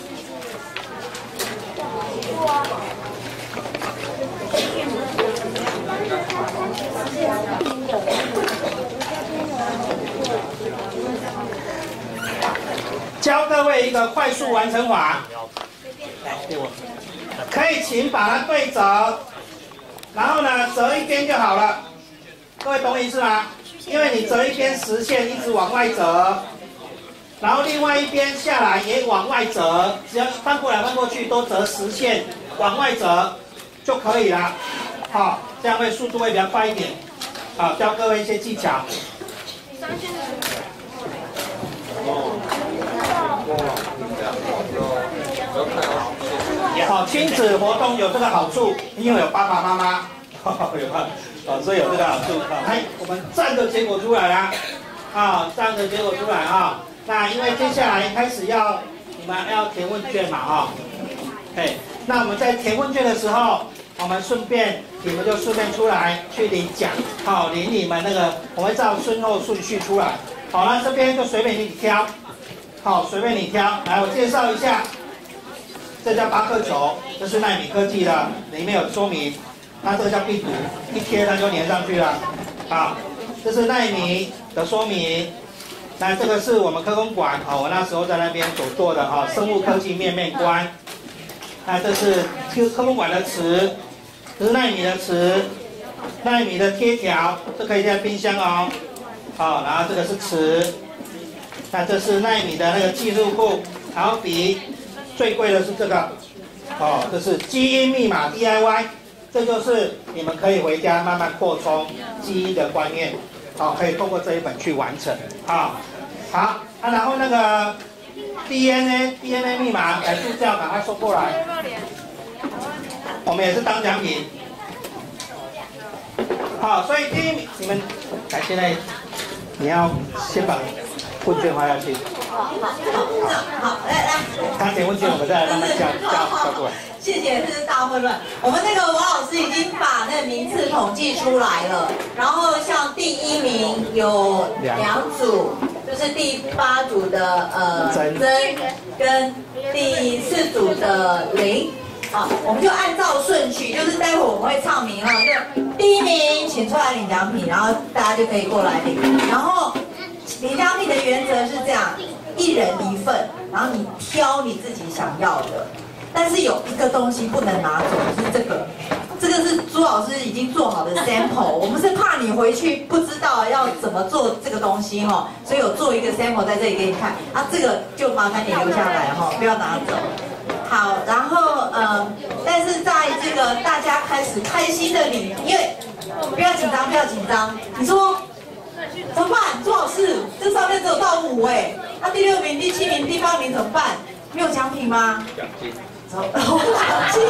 教各位一个快速完成法，来给我，可以请把它对折，然后呢折一边就好了。各位懂我意思吗？因为你折一边实线一直往外折，然后另外一边下来也往外折，只要翻过来翻过去都折实线往外折就可以了。好，这样会速度会比较快一点。好，教各位一些技巧。 好，亲子活动有这个好处，因为有爸爸妈妈，有吧？所以有这个好处。来，我们站的结果出来啦，站的结果出来啊。那因为接下来开始你们要填问卷嘛，那我们在填问卷的时候，我们你们就顺便出来去领奖，领你们那个，我会照先后顺序出来。好，那这边就随便你挑，随便你挑。来，我介绍一下。这叫巴克球，这是奈米科技的，里面有说明。它这个叫病毒，一贴它就粘上去了。这是奈米的说明。那这个是我们科工馆，我那时候在那边所做的生物科技面面观。那这是科工馆的词，这是奈米的词，奈米的贴条，这可以在冰箱哦。然后这个是词，那这是奈米的那个记录库，然后笔。最贵的是这个，这是基因密码 DIY， 这就是你们可以回家慢慢扩充基因的观念，可以通过这一本去完成，好，然后那个 DNA 密码，来助教赶快说过来，我们也是当奖品，好，所以你们来，现在你要先把问卷发下去。 好，来， 他填问卷，我们再来慢慢叫过来。 谢谢，这是大混乱。我们那个王老师已经把那个名次统计出来了，然后像第1名有2组，就是第8组的曾跟第4组的林。我们就按照顺序，就是待会我们会唱名就第1名请出来领奖品，然后大家就可以过来领。然后领奖品的原则是这样。1人1份，然后你挑你自己想要的，但是有一个东西不能拿走，就是这个是朱老师已经做好的 sample， 我们是怕你回去不知道要怎么做这个东西所以有做一个 sample 在这里给你看，这个就麻烦你留下来不要拿走。好，然后但是在这个大家开始开心的领，因为不要紧张，你说怎么办？朱老师，这上面只有到5那第6名、第7名、第8名怎么办？没有奖品吗？奖金。奖金。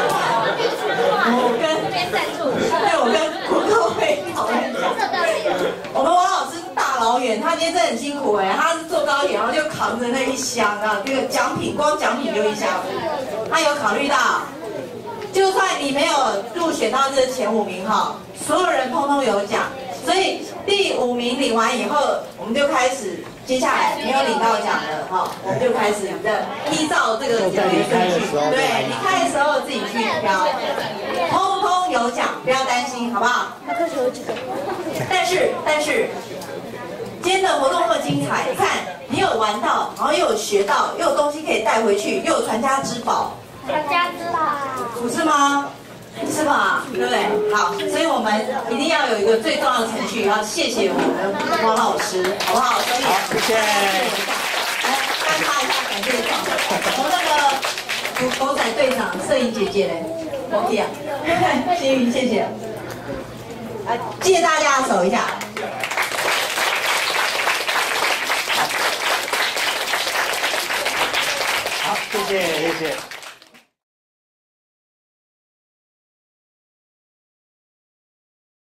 我跟国科会讨论一下。我们王老师大老远，他今天真的很辛苦他是坐高铁，然后就扛着那一箱这个奖品，光奖品就一箱。他有考虑到，就算你没有入选到这前5名所有人通通有奖。所以第5名领完以后，我们就开始，接下来没有领到奖的我们就开始依照这个奖的顺序，对，离开的时候自己去挑，通通有奖，不要担心，好不好？但是，今天的活动那么精彩，你看你有玩到，然后又有学到，又有东西可以带回去，又有传家之宝，不是吗？是吧？对不对？好，所以我们一定要有一个最重要的程序，要谢谢我们王老师，好不好？所以， 谢谢。 来，颁发一下感谢状。我们那个狗仔队长、摄影姐姐嘞，我弟心云，谢谢。借大家手一下。 好，谢谢。